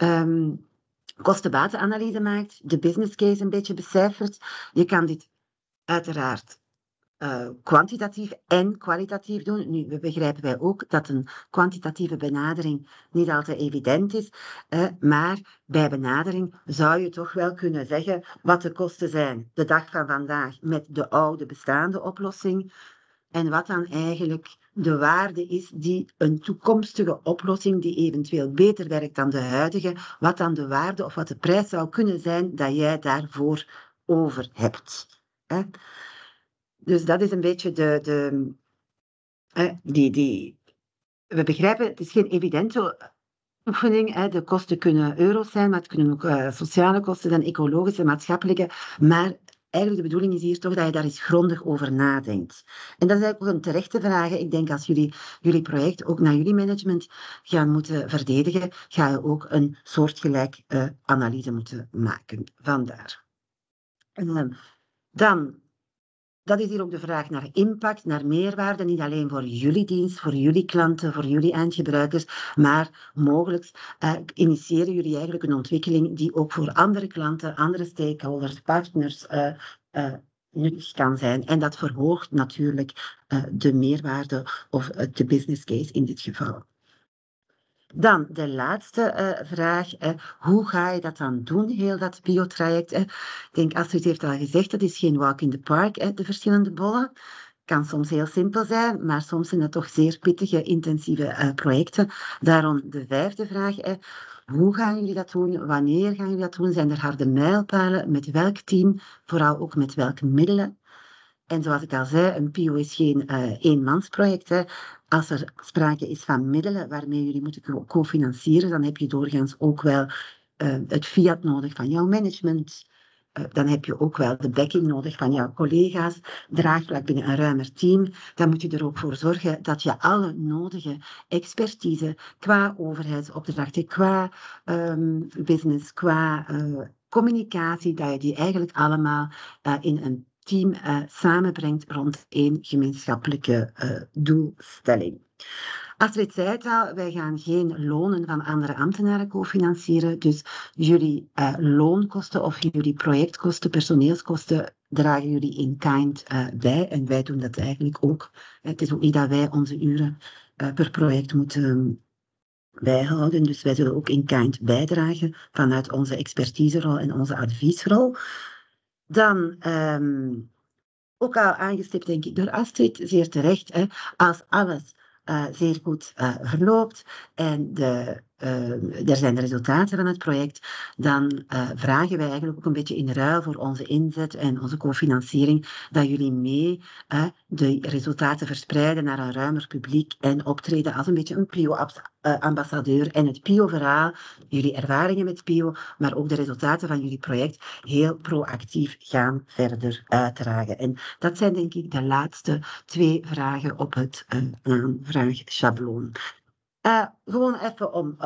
kosten-batenanalyse maakt, de business case een beetje becijfert. Je kan dit uiteraard kwantitatief en kwalitatief doen. Nu begrijpen wij ook dat een kwantitatieve benadering niet altijd evident is, maar bij benadering zou je toch wel kunnen zeggen wat de kosten zijn de dag van vandaag met de oude bestaande oplossing en wat dan eigenlijk de waarde is die een toekomstige oplossing die eventueel beter werkt dan de huidige, wat dan de waarde of wat de prijs zou kunnen zijn dat jij daarvoor over hebt. Dus dat is een beetje we begrijpen, het is geen evidente oefening. De kosten kunnen euro's zijn, maar het kunnen ook sociale kosten zijn, ecologische, maatschappelijke. Maar eigenlijk de bedoeling is hier toch dat je daar eens grondig over nadenkt. En dat is eigenlijk ook een terechte vraag. Ik denk als jullie project ook naar jullie management gaan moeten verdedigen, ga je ook een soortgelijk analyse moeten maken. Vandaar. Dan... Dat is hier ook de vraag naar impact, naar meerwaarde, niet alleen voor jullie dienst, voor jullie klanten, voor jullie eindgebruikers, maar mogelijk initiëren jullie eigenlijk een ontwikkeling die ook voor andere klanten, andere stakeholders, partners nuttig kan zijn. En dat verhoogt natuurlijk de meerwaarde of de business case in dit geval. Dan de laatste vraag, hoe ga je dat dan doen, heel dat biotraject? Ik denk, Astrid heeft al gezegd, dat is geen walk in the park, de verschillende bollen. Kan soms heel simpel zijn, maar soms zijn het toch zeer pittige, intensieve projecten. Daarom de vijfde vraag, hoe gaan jullie dat doen? Wanneer gaan jullie dat doen? Zijn er harde mijlpalen? Met welk team? Vooral ook met welke middelen? En zoals ik al zei, een PIO is geen eenmansproject. Als er sprake is van middelen waarmee jullie moeten cofinancieren, dan heb je doorgaans ook wel het fiat nodig van jouw management. Dan heb je ook wel de backing nodig van jouw collega's, draagvlak binnen een ruimer team. Dan moet je er ook voor zorgen dat je alle nodige expertise qua overheidsopdrachten, qua business, qua communicatie, dat je die eigenlijk allemaal in een team samenbrengt rond één gemeenschappelijke doelstelling. Astrid zei het al, wij gaan geen lonen van andere ambtenaren cofinancieren. Dus jullie loonkosten of jullie projectkosten, personeelskosten, dragen jullie in kind bij. En wij doen dat eigenlijk ook. Het is ook niet dat wij onze uren per project moeten bijhouden. Dus wij zullen ook in kind bijdragen vanuit onze expertiserol en onze adviesrol. Dan, ook al aangestipt denk ik door Astrid, zeer terecht, hè, als alles zeer goed verloopt en er zijn de resultaten van het project, dan vragen wij eigenlijk ook een beetje in ruil voor onze inzet en onze cofinanciering dat jullie mee de resultaten verspreiden naar een ruimer publiek en optreden als een beetje een PIO-ambassadeur en het PIO-verhaal, jullie ervaringen met PIO, maar ook de resultaten van jullie project heel proactief gaan verder uitdragen. En dat zijn denk ik de laatste 2 vragen op het aanvraagschabloon. Gewoon even om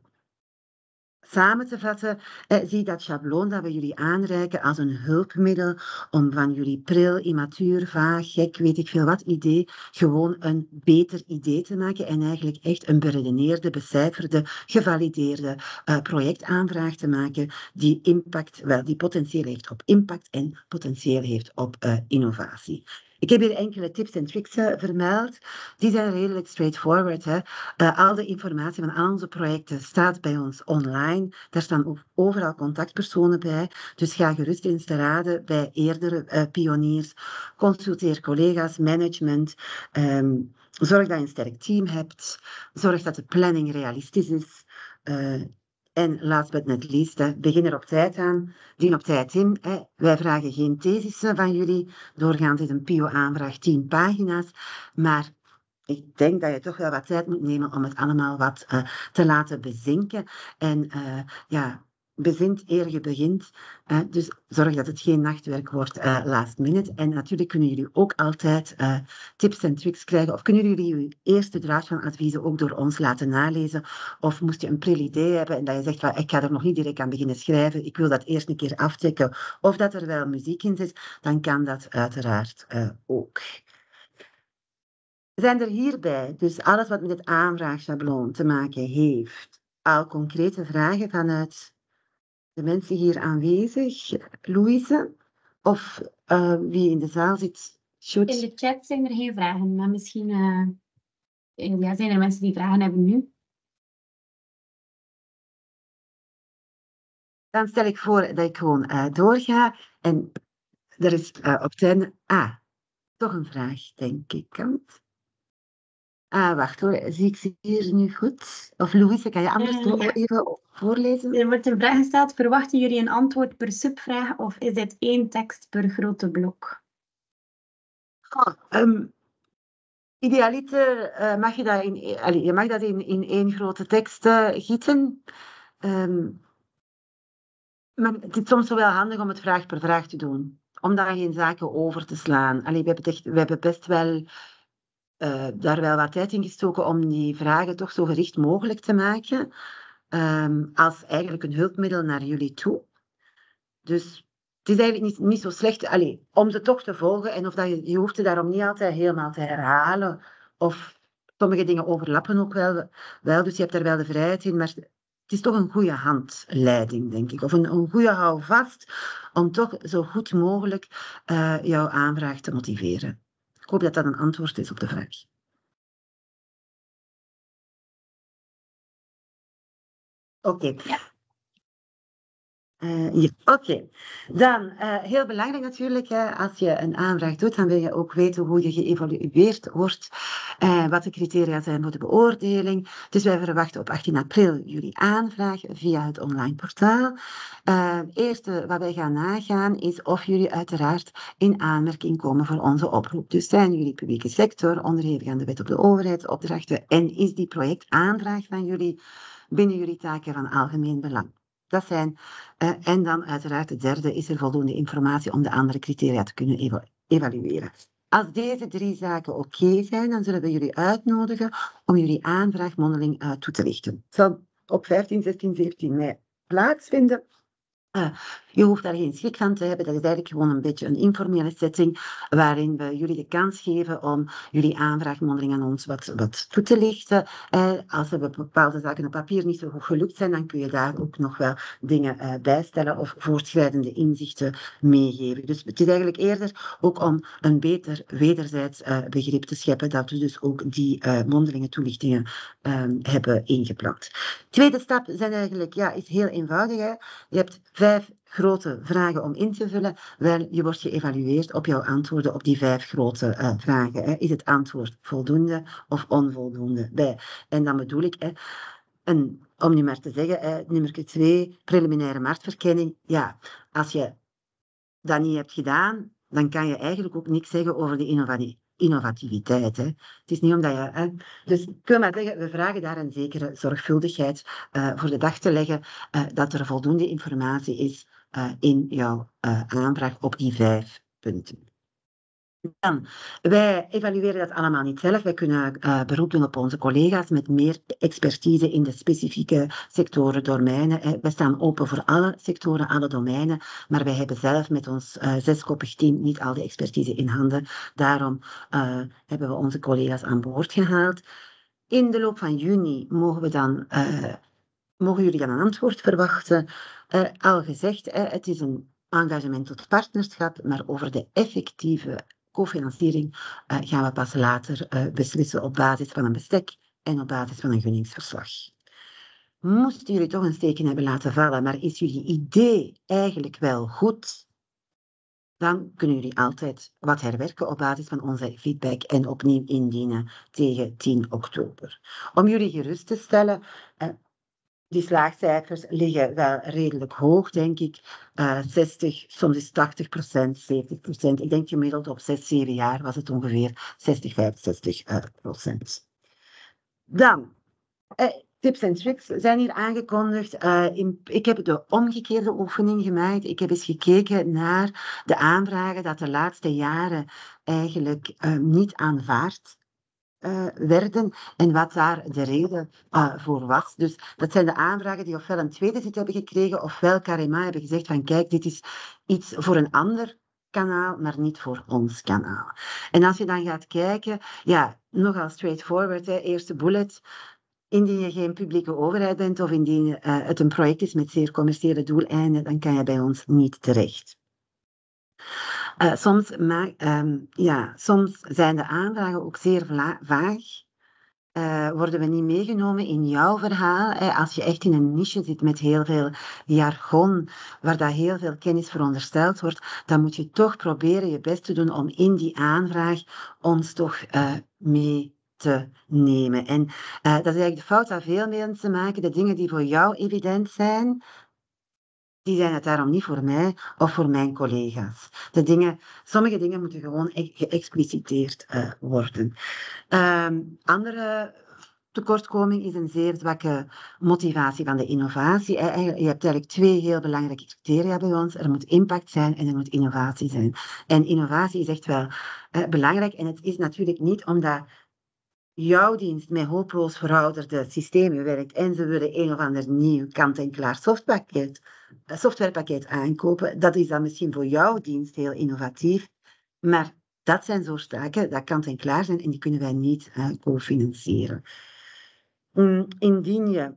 samen te vatten, zie dat schabloon dat we jullie aanreiken als een hulpmiddel om van jullie pril, immatuur, vaag, gek, weet ik veel wat idee, gewoon een beter idee te maken en eigenlijk echt een beredeneerde, becijferde, gevalideerde projectaanvraag te maken die die potentieel heeft op impact en potentieel heeft op innovatie. Ik heb hier enkele tips en tricks vermeld. Die zijn redelijk straightforward. Hè. Al de informatie van al onze projecten staat bij ons online. Daar staan ook overal contactpersonen bij. Dus ga gerust eens te raden bij eerdere pioniers. Consulteer collega's, management. Zorg dat je een sterk team hebt. Zorg dat de planning realistisch is. En last but not least, begin er op tijd aan, dien op tijd in. Wij vragen geen thesissen van jullie. Doorgaans is een PIO-aanvraag 10 pagina's. Maar ik denk dat je toch wel wat tijd moet nemen om het allemaal wat te laten bezinken. En bezint eer je begint. Dus zorg dat het geen nachtwerk wordt last minute. En natuurlijk kunnen jullie ook altijd tips en tricks krijgen. Of kunnen jullie je eerste draad van adviezen ook door ons laten nalezen. Of moest je een pril idee hebben en dat je zegt, ik ga er nog niet direct aan beginnen schrijven. Ik wil dat eerst een keer afchecken. Of dat er wel muziek in zit. Dan kan dat uiteraard ook. Zijn er hierbij, dus alles wat met het aanvraagschabloon te maken heeft, al concrete vragen vanuit de mensen hier aanwezig? Louise? Of wie in de zaal zit? Shoot. In de chat zijn er geen vragen, maar misschien zijn er mensen die vragen hebben nu. Dan stel ik voor dat ik gewoon doorga. En er is op het einde... toch een vraag, denk ik. Wacht hoor, zie ik ze hier nu goed? Of Louise, kan je anders even voorlezen? Er wordt een vraag gesteld, verwachten jullie een antwoord per subvraag of is dit 1 tekst per grote blok? Idealiter mag je dat je mag dat in 1 grote tekst gieten. Maar het is soms wel handig om het vraag per vraag te doen. Om daar geen zaken over te slaan. We hebben best wel daar wel wat tijd in gestoken om die vragen toch zo gericht mogelijk te maken. Als eigenlijk een hulpmiddel naar jullie toe. Dus het is eigenlijk niet zo slecht om ze toch te volgen. En of dat je hoeft ze daarom niet altijd helemaal te herhalen. Of sommige dingen overlappen ook wel. Dus je hebt daar wel de vrijheid in. Maar het is toch een goede handleiding, denk ik. Of een goede houvast om toch zo goed mogelijk jouw aanvraag te motiveren. Ik hoop dat dat een antwoord is op de vraag. Oké. Ja. Oké. Dan, heel belangrijk natuurlijk, als je een aanvraag doet, dan wil je ook weten hoe je geëvalueerd wordt, wat de criteria zijn voor de beoordeling. Dus wij verwachten op 18 april jullie aanvraag via het online portaal. Het eerste wat wij gaan nagaan is of jullie uiteraard in aanmerking komen voor onze oproep. Dus zijn jullie publieke sector, onderhevig aan de wet op de overheidsopdrachten en is die projectaanvraag van jullie binnen jullie taken van algemeen belang? Dat zijn, en dan uiteraard het derde, is er voldoende informatie om de andere criteria te kunnen evalueren. Als deze 3 zaken oké zijn, dan zullen we jullie uitnodigen om jullie aanvraag mondeling toe te lichten. Het zal op 15, 16, 17 mei plaatsvinden. Je hoeft daar geen schrik van te hebben. Dat is eigenlijk gewoon een beetje een informele setting waarin we jullie de kans geven om jullie aanvraagmondeling aan ons wat toe te lichten. Als er bepaalde zaken op papier niet zo goed gelukt zijn, dan kun je daar ook nog wel dingen bijstellen of voortschrijdende inzichten meegeven. Dus het is eigenlijk eerder ook om een beter wederzijds begrip te scheppen, dat we dus ook die mondelinge toelichtingen hebben ingepland. Tweede stap zijn eigenlijk, is heel eenvoudig. Hè. Je hebt 5 grote vragen om in te vullen. Wel, je wordt geëvalueerd op jouw antwoorden op die 5 grote vragen. Hè. Is het antwoord voldoende of onvoldoende bij? En dan bedoel ik, om nu maar te zeggen, nummer 2, preliminaire marktverkenning. Ja, als je dat niet hebt gedaan, dan kan je eigenlijk ook niks zeggen over de innovativiteit. Hè. Het is niet omdat je... Dus ik wil maar zeggen, we vragen daar een zekere zorgvuldigheid voor de dag te leggen dat er voldoende informatie is in jouw aanvraag op die 5 punten. Dan, wij evalueren dat allemaal niet zelf. Wij kunnen beroep doen op onze collega's met meer expertise in de specifieke sectoren, domeinen. Wij staan open voor alle sectoren, alle domeinen, maar wij hebben zelf met ons 6-koppig team niet al die expertise in handen. Daarom hebben we onze collega's aan boord gehaald. In de loop van juni mogen jullie dan een antwoord verwachten. Al gezegd, het is een engagement tot partnerschap, maar over de effectieve cofinanciering gaan we pas later beslissen op basis van een bestek en op basis van een gunningsverslag. Moesten jullie toch een steekje hebben laten vallen, maar is jullie idee eigenlijk wel goed, dan kunnen jullie altijd wat herwerken op basis van onze feedback en opnieuw indienen tegen 10 oktober. Om jullie gerust te stellen, die slaagcijfers liggen wel redelijk hoog, denk ik. 60, soms is 80%, 70%. Ik denk gemiddeld op 6-7 jaar was het ongeveer 60-65%. Dan, tips en tricks zijn hier aangekondigd. Ik heb de omgekeerde oefening gemaakt. Ik heb eens gekeken naar de aanvragen dat de laatste jaren eigenlijk niet aanvaard werden en wat daar de reden voor was. Dus dat zijn de aanvragen die ofwel een tweede zit hebben gekregen, ofwel carrément hebben gezegd van kijk, dit is iets voor een ander kanaal, maar niet voor ons kanaal. En als je dan gaat kijken, nogal straightforward, eerste bullet. Indien je geen publieke overheid bent of indien het een project is met zeer commerciële doeleinden, dan kan je bij ons niet terecht. Soms zijn de aanvragen ook zeer vaag. Worden we niet meegenomen in jouw verhaal. Als je echt in een niche zit met heel veel jargon, waar dat heel veel kennis verondersteld wordt, dan moet je toch proberen je best te doen om in die aanvraag ons toch mee te nemen. En dat is eigenlijk de fout dat veel mensen maken. De dingen die voor jou evident zijn, die zijn het daarom niet voor mij of voor mijn collega's. Sommige dingen moeten gewoon geëxpliciteerd worden. Andere tekortkoming is een zeer zwakke motivatie van de innovatie. Je hebt eigenlijk 2 heel belangrijke criteria bij ons. Er moet impact zijn en er moet innovatie zijn. En innovatie is echt wel belangrijk. En het is natuurlijk niet omdat jouw dienst met hopeloos verouderde systemen werkt en ze willen een of ander nieuw kant-en-klaar softwarepakket aankopen. Dat is dan misschien voor jouw dienst heel innovatief, maar dat zijn zo zaken dat kant-en-klaar zijn en die kunnen wij niet cofinancieren. Indien je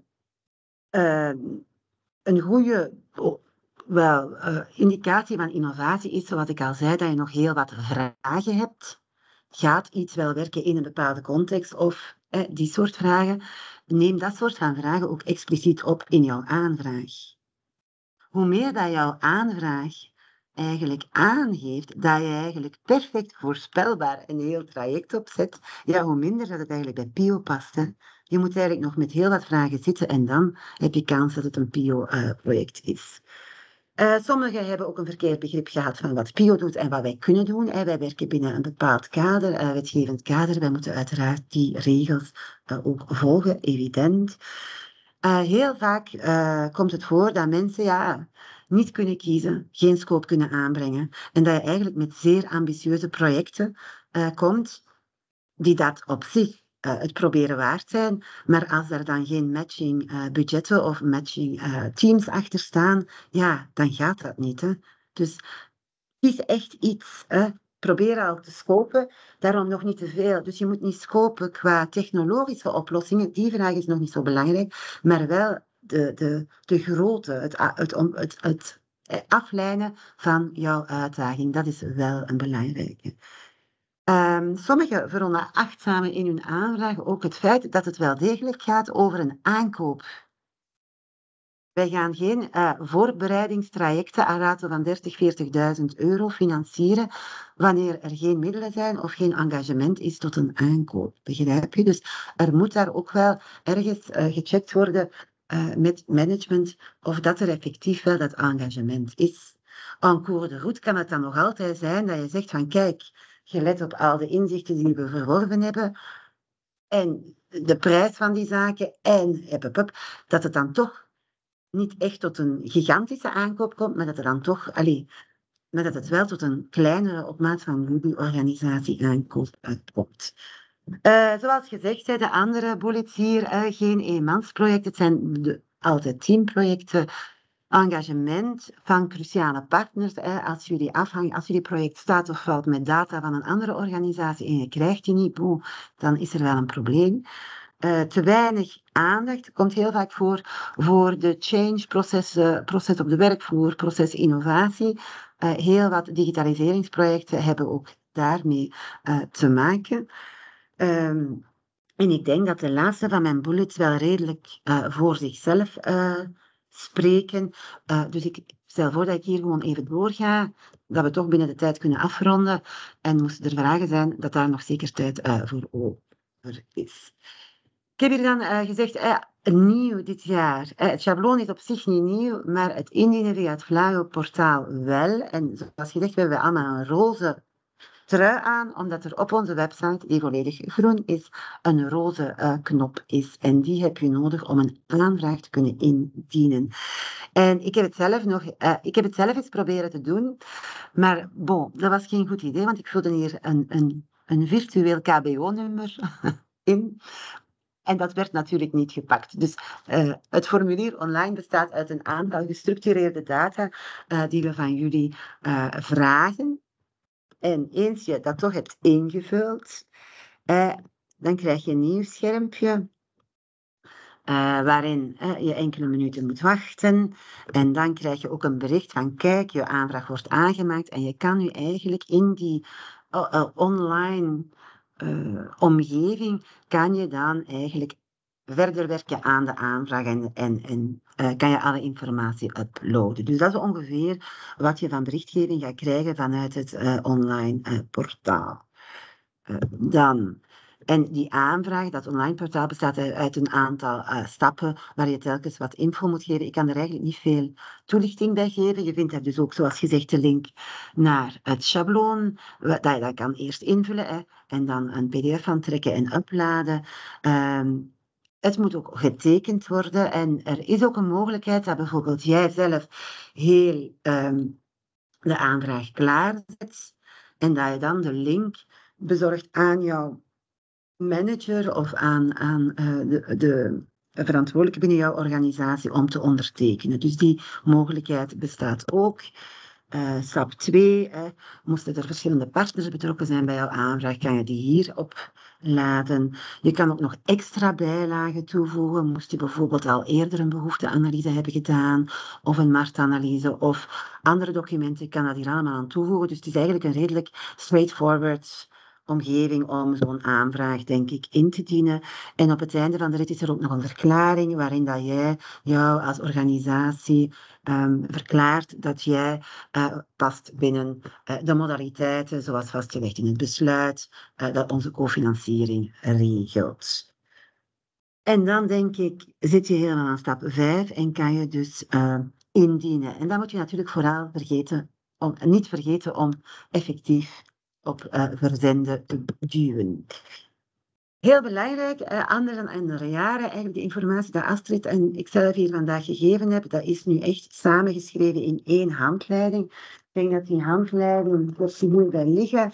een goede indicatie van innovatie is, zoals ik al zei, dat je nog heel wat vragen hebt. Gaat iets wel werken in een bepaalde context of die soort vragen? Neem dat soort van vragen ook expliciet op in jouw aanvraag. Hoe meer dat jouw aanvraag eigenlijk aangeeft dat je eigenlijk perfect voorspelbaar een heel traject opzet, hoe minder dat het eigenlijk bij PIO past. Hè. Je moet eigenlijk nog met heel wat vragen zitten en dan heb je kans dat het een PIO-project is. Sommigen hebben ook een verkeerd begrip gehad van wat PIO doet en wat wij kunnen doen. Wij werken binnen een bepaald kader, wetgevend kader. Wij moeten uiteraard die regels ook volgen, evident. Heel vaak komt het voor dat mensen niet kunnen kiezen, geen scope kunnen aanbrengen. En dat je eigenlijk met zeer ambitieuze projecten komt die dat op zich het proberen waard zijn. Maar als er dan geen matching budgetten of matching teams achter staan, ja, dan gaat dat niet. Hè. Dus kies echt iets. Probeer al te scopen, daarom nog niet te veel. Dus je moet niet scopen qua technologische oplossingen, die vraag is nog niet zo belangrijk, maar wel de grootte, het aflijnen van jouw uitdaging. Dat is wel een belangrijke. Sommigen veronachtzamen in hun aanvraag ook het feit dat het wel degelijk gaat over een aankoop. Wij gaan geen voorbereidingstrajecten aan rato van 30.000, 40.000 euro financieren wanneer er geen middelen zijn of geen engagement is tot een aankoop. Begrijp je? Dus er moet daar ook wel ergens gecheckt worden met management of dat er effectief wel dat engagement is. En cours de route kan het dan nog altijd zijn dat je zegt van kijk, gelet op al de inzichten die we verworven hebben en de prijs van die zaken en dat het dan toch niet echt tot een gigantische aankoop komt, maar dat er dan toch, maar dat het wel tot een kleinere op maat van jullie organisatie aankoop uitkomt. Zoals gezegd, de andere bullets hier, geen eenmansprojecten, het zijn altijd teamprojecten. Engagement van cruciale partners. Als jullie project staat of valt met data van een andere organisatie en je krijgt die niet, dan is er wel een probleem. Te weinig aandacht komt heel vaak voor de change proces op de werkvloer, proces innovatie. Heel wat digitaliseringsprojecten hebben ook daarmee te maken. En ik denk dat de laatste van mijn bullets wel redelijk voor zichzelf spreken. Dus ik stel voor dat ik hier gewoon even doorga, dat we toch binnen de tijd kunnen afronden. En moesten er vragen zijn, dat daar nog zeker tijd voor over is. Ik heb hier dan gezegd, nieuw dit jaar. Het schabloon is op zich niet nieuw, maar het indienen via het Vlago-portaal wel. En zoals gezegd, we hebben allemaal een roze trui aan, omdat er op onze website, die volledig groen is, een roze knop is. En die heb je nodig om een aanvraag te kunnen indienen. En ik heb het zelf eens proberen te doen, maar bon, dat was geen goed idee, want ik vulde hier een virtueel KBO-nummer in. En dat werd natuurlijk niet gepakt. Dus het formulier online bestaat uit een aantal gestructureerde data die we van jullie vragen. En eens je dat toch hebt ingevuld, dan krijg je een nieuw schermpje waarin je enkele minuten moet wachten. En dan krijg je ook een bericht van kijk, je aanvraag wordt aangemaakt en je kan nu eigenlijk in die online omgeving kan je dan eigenlijk verder werken aan de aanvraag en kan je alle informatie uploaden. Dus dat is ongeveer wat je van berichtgeving gaat krijgen vanuit het online portaal. En die aanvraag, dat online portaal, bestaat uit een aantal stappen waar je telkens wat info moet geven. Ik kan er eigenlijk niet veel toelichting bij geven. Je vindt daar dus ook, zoals gezegd, de link naar het schabloon, dat je dat kan eerst invullen en dan een pdf van trekken en uploaden. Het moet ook getekend worden en er is ook een mogelijkheid dat bijvoorbeeld jij zelf heel de aanvraag klaarzet en dat je dan de link bezorgt aan jouw manager of aan de verantwoordelijke binnen jouw organisatie om te ondertekenen. Dus die mogelijkheid bestaat ook. Stap 2, moesten er verschillende partners betrokken zijn bij jouw aanvraag, kan je die hier opladen. Je kan ook nog extra bijlagen toevoegen. Moest je bijvoorbeeld al eerder een behoefteanalyse hebben gedaan, of een marktanalyse, of andere documenten, kan dat hier allemaal aan toevoegen. Dus het is eigenlijk een redelijk straightforward omgeving om zo'n aanvraag, denk ik, in te dienen. En op het einde van de rit is er ook nog een verklaring waarin dat jij jou als organisatie verklaart dat jij past binnen de modaliteiten zoals vastgelegd in het besluit dat onze cofinanciering regelt. En dan denk ik, zit je helemaal aan stap 5 en kan je dus indienen. En dan moet je natuurlijk vooral niet vergeten om effectief op verzenden te duwen. Heel belangrijk, anders dan andere jaren, eigenlijk de informatie die Astrid en ik zelf hier vandaag gegeven heb, dat is nu echt samengeschreven in 1 handleiding. Ik denk dat die handleiding, dat die moet bij liggen,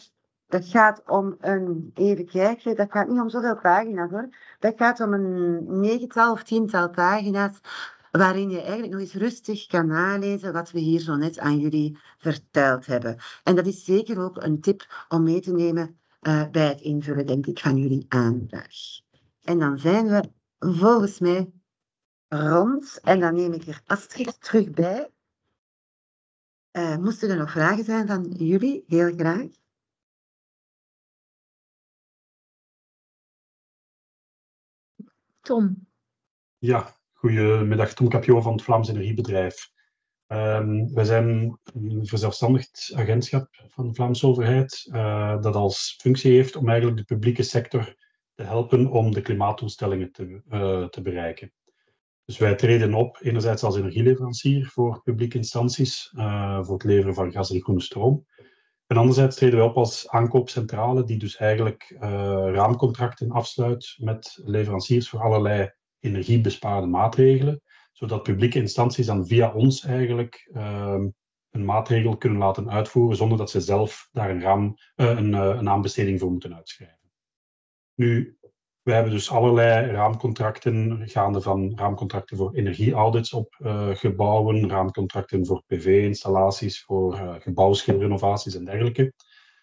Dat gaat om even kijken, dat gaat niet om zoveel pagina's hoor. Dat gaat om een 9-tal of 10-tal pagina's, waarin je eigenlijk nog eens rustig kan nalezen wat we hier zo net aan jullie verteld hebben. En dat is zeker ook een tip om mee te nemen bij het invullen, denk ik, van jullie aanvraag. En dan zijn we volgens mij rond. En dan neem ik er Astrid terug bij. Moesten er nog vragen zijn van jullie? Heel graag. Tom. Ja, goedemiddag. Tom Capio van het Vlaams Energiebedrijf. Wij zijn een verzelfstandigd agentschap van de Vlaamse overheid dat als functie heeft om eigenlijk de publieke sector te helpen om de klimaatdoelstellingen te bereiken. Dus wij treden op enerzijds als energieleverancier voor publieke instanties, voor het leveren van gas en groene stroom. En anderzijds treden wij op als aankoopcentrale die dus eigenlijk raamcontracten afsluit met leveranciers voor allerlei energiebesparende maatregelen, zodat publieke instanties dan via ons eigenlijk een maatregel kunnen laten uitvoeren zonder dat ze zelf daar een aanbesteding voor moeten uitschrijven. Nu, we hebben dus allerlei raamcontracten, gaande van raamcontracten voor energieaudits op gebouwen, raamcontracten voor PV-installaties, voor gebouwschilrenovaties en dergelijke.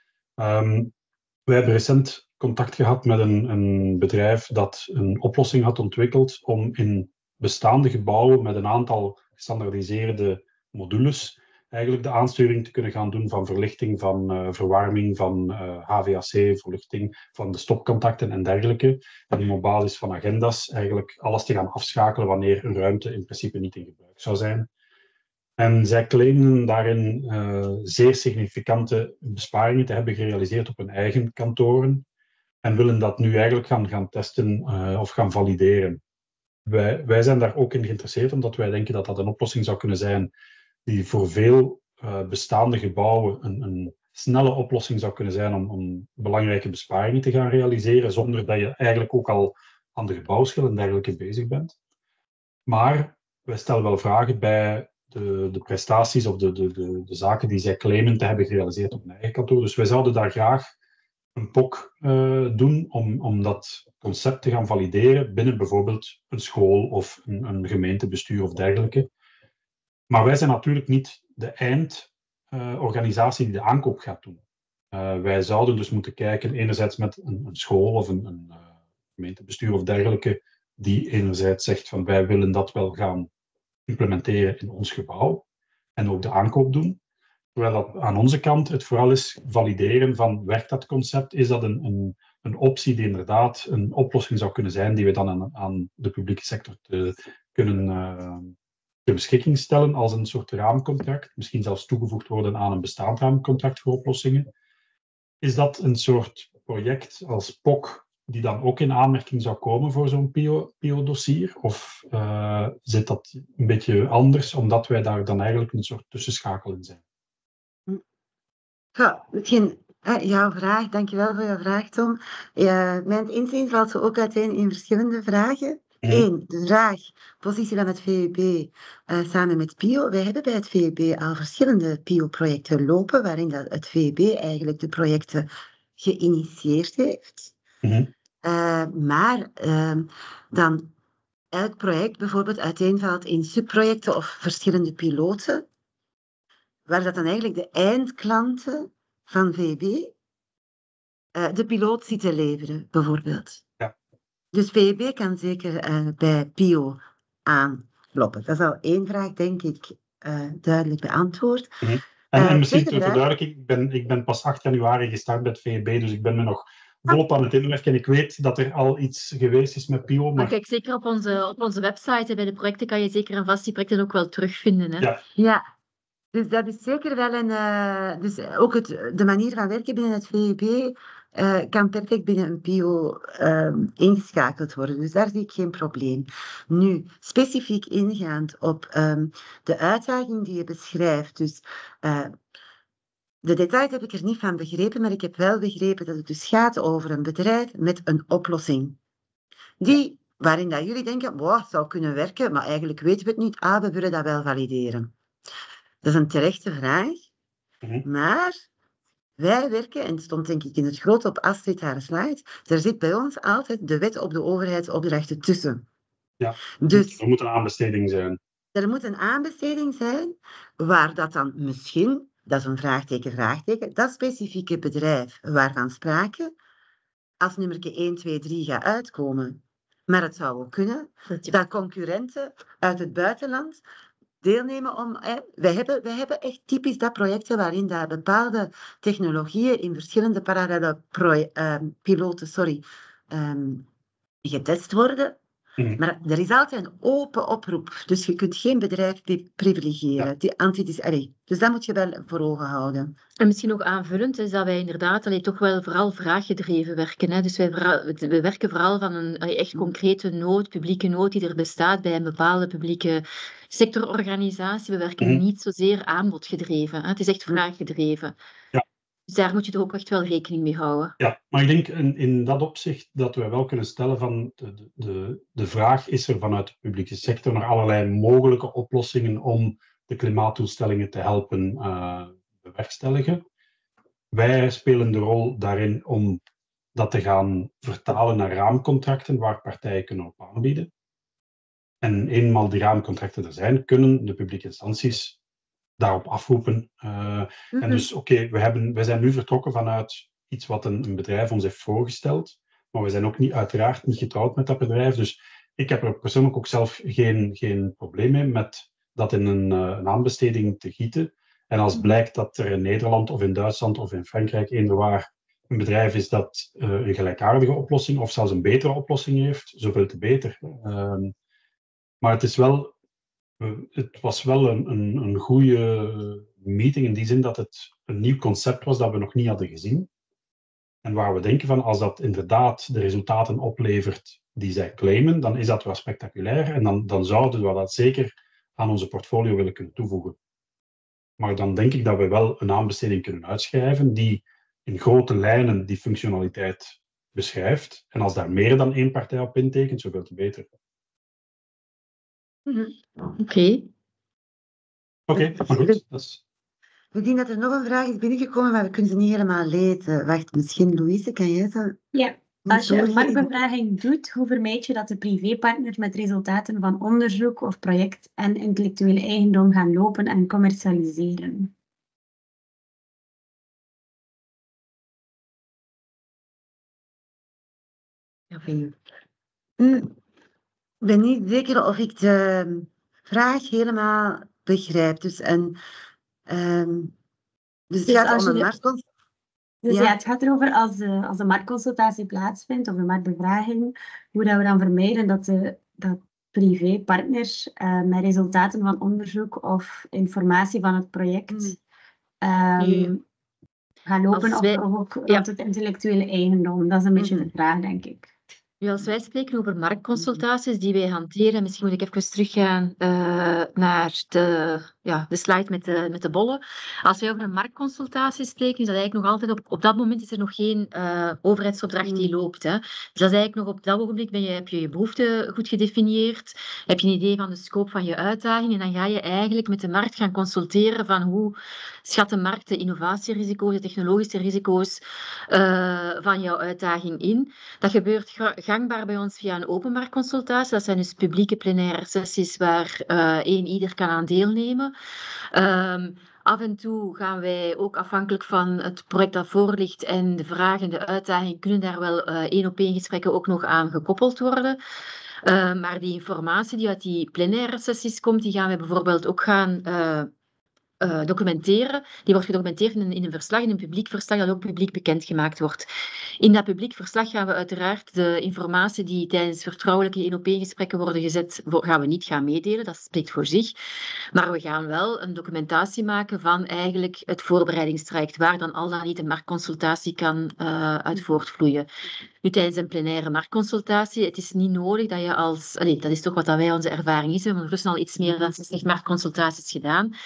We hebben recent contact gehad met een bedrijf dat een oplossing had ontwikkeld om in bestaande gebouwen met een aantal gestandaardiseerde modules eigenlijk de aansturing te kunnen gaan doen van verlichting, van verwarming, van HVAC, verlichting, van de stopcontacten en dergelijke. En op basis van agenda's eigenlijk alles te gaan afschakelen wanneer een ruimte in principe niet in gebruik zou zijn. En zij claimen daarin zeer significante besparingen te hebben gerealiseerd op hun eigen kantoren en willen dat nu eigenlijk gaan testen of gaan valideren. Wij zijn daar ook in geïnteresseerd, omdat wij denken dat dat een oplossing zou kunnen zijn die voor veel bestaande gebouwen een snelle oplossing zou kunnen zijn om belangrijke besparingen te gaan realiseren, zonder dat je eigenlijk ook al aan de gebouwschil en dergelijke bezig bent. Maar wij stellen wel vragen bij de prestaties of de zaken die zij claimen te hebben gerealiseerd op hun eigen kantoor. Dus wij zouden daar graag een POC doen om dat concept te gaan valideren binnen bijvoorbeeld een school of een gemeentebestuur of dergelijke. Maar wij zijn natuurlijk niet de eindorganisatie die de aankoop gaat doen. Wij zouden dus moeten kijken, enerzijds met een school of een gemeentebestuur of dergelijke, die enerzijds zegt van wij willen dat wel gaan implementeren in ons gebouw en ook de aankoop doen. Terwijl dat aan onze kant het vooral is valideren van werkt dat concept, is dat een optie die inderdaad een oplossing zou kunnen zijn die we dan aan de publieke sector kunnen ter beschikking stellen als een soort raamcontract, misschien zelfs toegevoegd worden aan een bestaand raamcontract voor oplossingen. Is dat een soort project als POC die dan ook in aanmerking zou komen voor zo'n PO-dossier? Of zit dat een beetje anders, omdat wij daar dan eigenlijk een soort tussenschakel in zijn? Ja, jouw vraag, dankjewel voor jouw vraag, Tom. Mijn inzien valt ze ook uiteen in verschillende vragen. Eén, de vraag, positie van het VUB samen met PIO. Wij hebben bij het VUB al verschillende PIO-projecten lopen, waarin het VUB eigenlijk de projecten geïnitieerd heeft. Maar dan elk project bijvoorbeeld uiteenvalt in subprojecten of verschillende piloten, waar dat dan eigenlijk de eindklanten van VUB de piloot zitten leveren, bijvoorbeeld. Ja. Dus VUB kan zeker bij PIO aankloppen. Dat is al één vraag, denk ik, duidelijk beantwoord. En misschien ter verduidelijking, ik ben pas 8 januari gestart bij het VUB, dus ik ben me nog volop aan het inwerken. En ik weet dat er al iets geweest is met PIO. Maar kijk, zeker op onze website, bij de projecten kan je zeker en vast die projecten ook wel terugvinden. Hè? Ja. Dus dat is zeker wel dus ook de manier van werken binnen het VUB kan perfect binnen een PIO ingeschakeld worden. Dus daar zie ik geen probleem. Nu, specifiek ingaand op de uitdaging die je beschrijft. Dus de details heb ik er niet van begrepen, maar ik heb wel begrepen dat het dus gaat over een bedrijf met een oplossing. Waarin dat jullie denken, wow, het zou kunnen werken, maar eigenlijk weten we het niet. We willen dat wel valideren. Dat is een terechte vraag, maar wij werken, en het stond denk ik in het groot op Astrid haar slide, er zit bij ons altijd de wet op de overheidsopdrachten tussen. Ja, Dus er moet een aanbesteding zijn. er moet een aanbesteding zijn waar dat dan misschien, dat is een vraagteken, dat specifieke bedrijf waarvan sprake als nummer 1, 2, 3 gaat uitkomen. Maar het zou ook kunnen dat concurrenten uit het buitenland deelnemen om... Wij hebben echt typisch dat projecten waarin dat bepaalde technologieën in verschillende parallele piloten getest worden. Maar er is altijd een open oproep. Dus je kunt geen bedrijf privilegiëren. Ja. Dus dat moet je wel voor ogen houden. En misschien nog aanvullend is dat wij inderdaad toch wel vooral vraaggedreven werken. Hè. Dus we werken vooral van een echt concrete nood, publieke nood die er bestaat bij een bepaalde publieke sectororganisatie. We werken niet zozeer aanbodgedreven. Hè. Het is echt vraaggedreven. Ja. Dus daar moet je er ook echt wel rekening mee houden. Ja, maar ik denk in dat opzicht dat we wel kunnen stellen van de vraag is er vanuit de publieke sector naar allerlei mogelijke oplossingen om de klimaatdoelstellingen te helpen bewerkstelligen. Wij spelen de rol daarin om dat te gaan vertalen naar raamcontracten waar partijen kunnen op aanbieden. En eenmaal die raamcontracten er zijn, kunnen de publieke instanties daarop afroepen. En dus, wij zijn nu vertrokken vanuit iets wat een bedrijf ons heeft voorgesteld, maar we zijn ook uiteraard niet getrouwd met dat bedrijf. Dus ik heb er persoonlijk ook zelf geen probleem mee met dat in een aanbesteding te gieten. En als blijkt dat er in Nederland of in Duitsland of in Frankrijk eender waar een bedrijf is dat een gelijkaardige oplossing of zelfs een betere oplossing heeft, zoveel te beter. Maar het was wel een goede meeting in die zin dat het een nieuw concept was dat we nog niet hadden gezien. En waar we denken van, als dat inderdaad de resultaten oplevert die zij claimen, dan is dat wel spectaculair en dan zouden we dat zeker aan onze portfolio willen kunnen toevoegen. Maar dan denk ik dat we wel een aanbesteding kunnen uitschrijven die in grote lijnen die functionaliteit beschrijft. En als daar meer dan één partij op intekent, zoveel te beter. Oké, maar goed. Ik denk dat er nog een vraag is binnengekomen, maar we kunnen ze niet helemaal lezen. Wacht, misschien Louise, kan jij zo... Ja, als je een marktbevraging doet, hoe vermijd je dat de privépartners met resultaten van onderzoek of project en intellectuele eigendom gaan lopen en commercialiseren? Ik ben niet zeker of ik de vraag helemaal begrijp. Dus het gaat om een marktconsultatie. Dus het gaat erover als de marktconsultatie plaatsvindt of de marktbevraging, hoe dat we dan vermijden dat privépartners met resultaten van onderzoek of informatie van het project gaan lopen of ook rond het intellectuele eigendom. Dat is een beetje de vraag, denk ik. Nu, als wij spreken over marktconsultaties die wij hanteren, misschien moet ik even teruggaan naar de slide met de bollen. Als wij over een marktconsultatie spreken, is dat eigenlijk nog altijd op dat moment is er nog geen overheidsopdracht die loopt. Hè. Dus dat is eigenlijk nog op dat ogenblik heb je je behoefte goed gedefinieerd, heb je een idee van de scope van je uitdaging en dan ga je eigenlijk met de markt gaan consulteren van hoe schat de markt de innovatierisico's, de technologische risico's van jouw uitdaging in. Dat gebeurt gangbaar bij ons via een openmarktconsultatie. Dat zijn dus publieke plenaire sessies waar ieder kan aan deelnemen. Af en toe gaan wij ook afhankelijk van het project dat voor ligt en de vraag en de uitdaging kunnen daar wel 1-op-1 gesprekken ook nog aan gekoppeld worden. Maar die informatie die uit die plenaire sessies komt, die gaan wij bijvoorbeeld ook gaan documenteren. Die wordt gedocumenteerd in een verslag, in een publiek verslag dat ook publiek bekendgemaakt wordt. In dat publiek verslag gaan we uiteraard de informatie die tijdens vertrouwelijke 1-op-1 gesprekken worden gezet, gaan we niet gaan meedelen, dat spreekt voor zich. Maar we gaan wel een documentatie maken van eigenlijk het voorbereidingstraject, waar dan al dan niet een marktconsultatie kan uit voortvloeien. Nu, tijdens een plenaire marktconsultatie, het is niet nodig dat je dat is toch wat dat wij onze ervaring is, we hebben ondertussen al iets meer dan 60 marktconsultaties gedaan.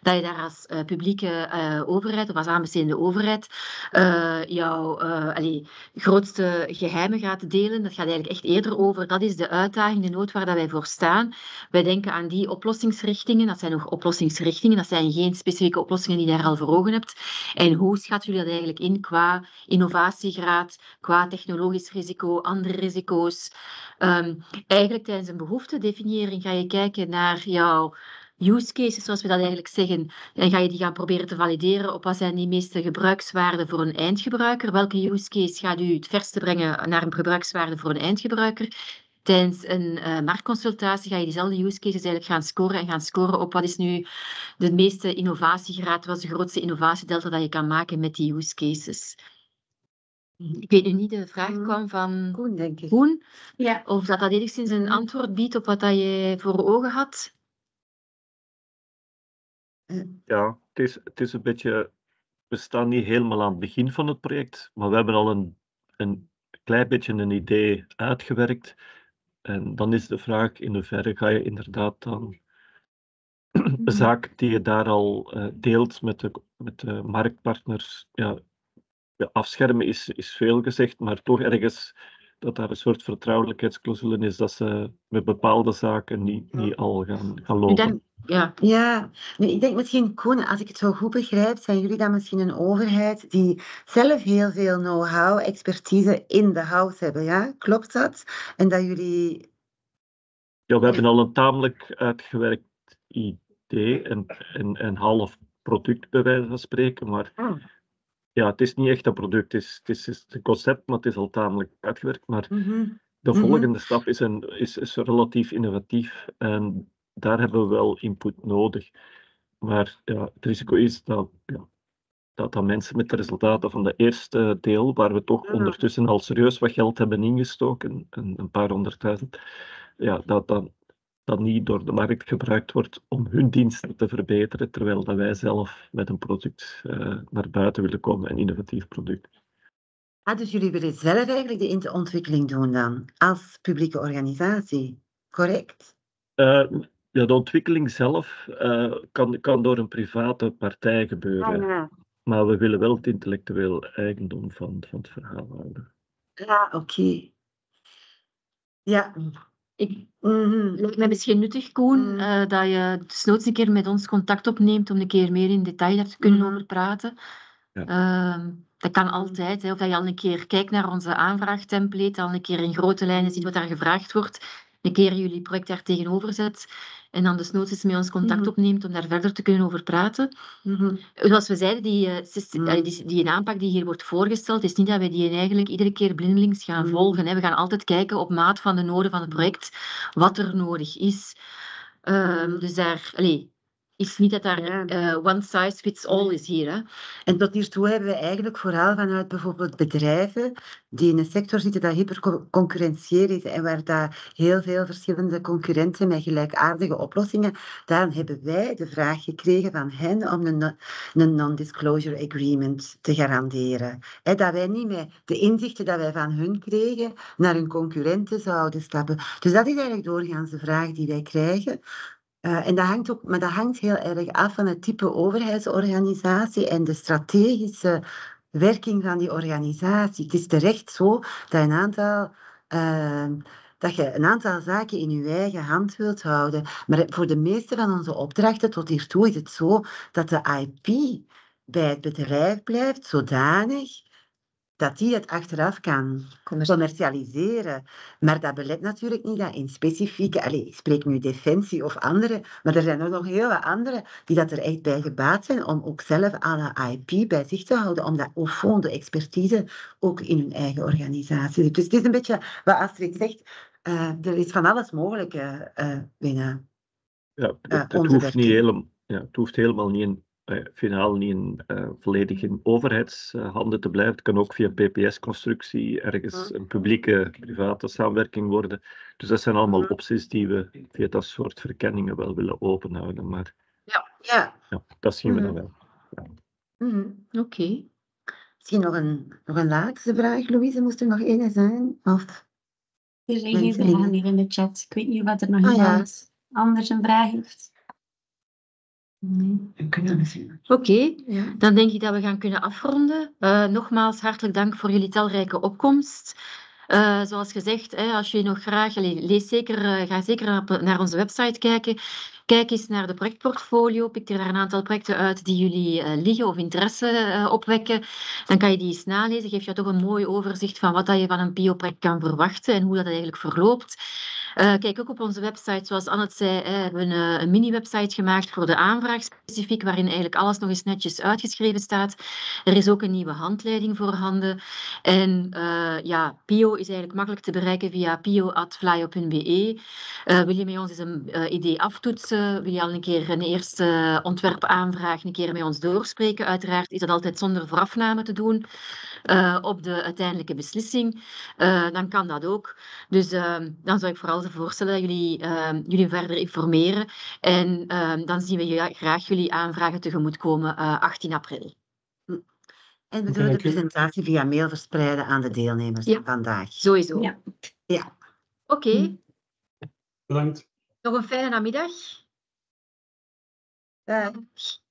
dat je daar als publieke overheid of als aanbestedende overheid jouw grootste geheimen gaat delen. Dat gaat eigenlijk echt eerder over, dat is de uitdaging, de nood waar dat wij voor staan. Wij denken aan die oplossingsrichtingen, dat zijn nog oplossingsrichtingen, dat zijn geen specifieke oplossingen die je daar al voor ogen hebt. En hoe schat jullie dat eigenlijk in qua innovatiegraad, qua technologisch risico, andere risico's? Eigenlijk tijdens een behoeftedefiniëring ga je kijken naar jouw use cases, zoals we dat eigenlijk zeggen, en ga je die gaan proberen te valideren op wat zijn die meeste gebruikswaarden voor een eindgebruiker. Welke use case gaat u het verste brengen naar een gebruikswaarde voor een eindgebruiker? Tijdens een marktconsultatie ga je diezelfde use cases eigenlijk gaan scoren op wat is nu de meeste innovatiegraad, wat is de grootste innovatiedelta dat je kan maken met die use cases. Ik weet nu niet, de vraag kwam van Koen, denk ik. Koen, Ja. of dat enigszins een antwoord biedt op wat dat je voor ogen had. Ja, het is een beetje... We staan niet helemaal aan het begin van het project, maar we hebben al een klein beetje een idee uitgewerkt. En dan is de vraag, in hoeverre ga je inderdaad dan de zaak die je daar al deelt met de marktpartners, ja, afschermen is veel gezegd, maar toch ergens dat daar een soort vertrouwelijkheidsclausule is dat ze met bepaalde zaken niet al gaan lopen. Ja, nu, ik denk misschien, Koen, als ik het zo goed begrijp, zijn jullie dan misschien een overheid die zelf heel veel know-how, expertise in de house hebben, ja? Klopt dat? En dat jullie... Ja, we hebben al een tamelijk uitgewerkt idee, een half product bij wijze van spreken, maar ja, het is niet echt een product, het is een concept, maar het is al tamelijk uitgewerkt. Maar de volgende stap is relatief innovatief en daar hebben we wel input nodig. Maar ja, het risico is dat mensen met de resultaten van de eerste deel, waar we toch ondertussen al serieus wat geld hebben ingestoken, een paar 100.000, ja, dat niet door de markt gebruikt wordt om hun diensten te verbeteren, terwijl dat wij zelf met een product naar buiten willen komen, een innovatief product. Dus jullie willen zelf eigenlijk de ontwikkeling doen dan, als publieke organisatie, correct? Ja, de ontwikkeling zelf kan door een private partij gebeuren. Maar we willen wel het intellectueel eigendom van het verhaal houden. Ja, oké. Ja. Lijkt mij misschien nuttig, Koen, dat je desnoods een keer met ons contact opneemt om een keer meer in detail daar te kunnen over praten. Ja. Dat kan altijd, hè. Of dat je al een keer kijkt naar onze aanvraagtemplate, al een keer in grote lijnen ziet wat daar gevraagd wordt, een keer jullie project daar tegenover zet en dan desnoods eens met ons contact opneemt om daar verder te kunnen over praten. Zoals we zeiden, die aanpak die hier wordt voorgesteld, is niet dat wij die eigenlijk iedere keer blindelings gaan volgen. Hè. We gaan altijd kijken op maat van de noden van het project wat er nodig is. Dus daar... is niet dat daar one size fits all is hier. Hè? En tot hiertoe hebben we eigenlijk vooral vanuit bijvoorbeeld bedrijven die in een sector zitten dat hyperconcurrentieel is en waar daar heel veel verschillende concurrenten met gelijkaardige oplossingen, daarom hebben wij de vraag gekregen van hen om een non-disclosure agreement te garanderen. Dat wij niet met de inzichten dat wij van hun kregen naar hun concurrenten zouden stappen. Dus dat is eigenlijk doorgaans de vraag die wij krijgen. En dat hangt heel erg af van het type overheidsorganisatie en de strategische werking van die organisatie. Het is terecht zo dat je een aantal zaken in je eigen hand wilt houden. Maar voor de meeste van onze opdrachten tot hiertoe is het zo dat de IP bij het bedrijf blijft zodanig dat die het achteraf kan commercialiseren. Maar dat belet natuurlijk niet dat in specifieke... ik spreek nu Defensie of andere, maar er zijn er nog heel wat andere die dat er echt bij gebaat zijn om ook zelf alle IP bij zich te houden, om dat au fond, de expertise, ook in hun eigen organisatie. Dus het is een beetje wat Astrid zegt, er is van alles mogelijk binnen. Ja, het hoeft helemaal niet in... finaal niet volledig in overheidshanden te blijven. Het kan ook via PPS-constructie ergens een publieke-private samenwerking worden. Dus dat zijn allemaal opties die we via dat soort verkenningen wel willen openhouden. Maar ja, dat zien we dan wel. Ja. Oké. Misschien nog een laatste vraag, Louise. Moest er nog één zijn? Of... Er zijn geen vragen hier in de chat. Ik weet niet of er nog iemand anders een vraag heeft. Oké, dan denk ik dat we gaan kunnen afronden. Nogmaals, hartelijk dank voor jullie talrijke opkomst. Zoals gezegd, als je nog graag, ga zeker naar onze website kijken. Kijk eens naar de projectportfolio. Pik er daar een aantal projecten uit die jullie liggen of interesse opwekken. Dan kan je die eens nalezen. Geef je toch een mooi overzicht van wat je van een PIO-project kan verwachten en hoe dat eigenlijk verloopt. Kijk ook op onze website, zoals Anne het zei, hebben we een mini-website gemaakt voor de aanvraag specifiek, waarin eigenlijk alles nog eens netjes uitgeschreven staat. Er is ook een nieuwe handleiding voorhanden. En PIO is eigenlijk makkelijk te bereiken via pio@flyo.be. Wil je met ons eens een idee aftoetsen? Wil je al een keer een eerste ontwerpaanvraag een keer met ons doorspreken? Uiteraard is dat altijd zonder voorafname te doen op de uiteindelijke beslissing. Dan kan dat ook. Dus dan zou ik vooral voorstellen dat jullie verder informeren. En dan zien we graag jullie aanvragen tegemoetkomen 18 april. En we zullen de presentatie via mail verspreiden aan de deelnemers vandaag. Sowieso. Ja. Oké. Bedankt. Nog een fijne namiddag. Dag.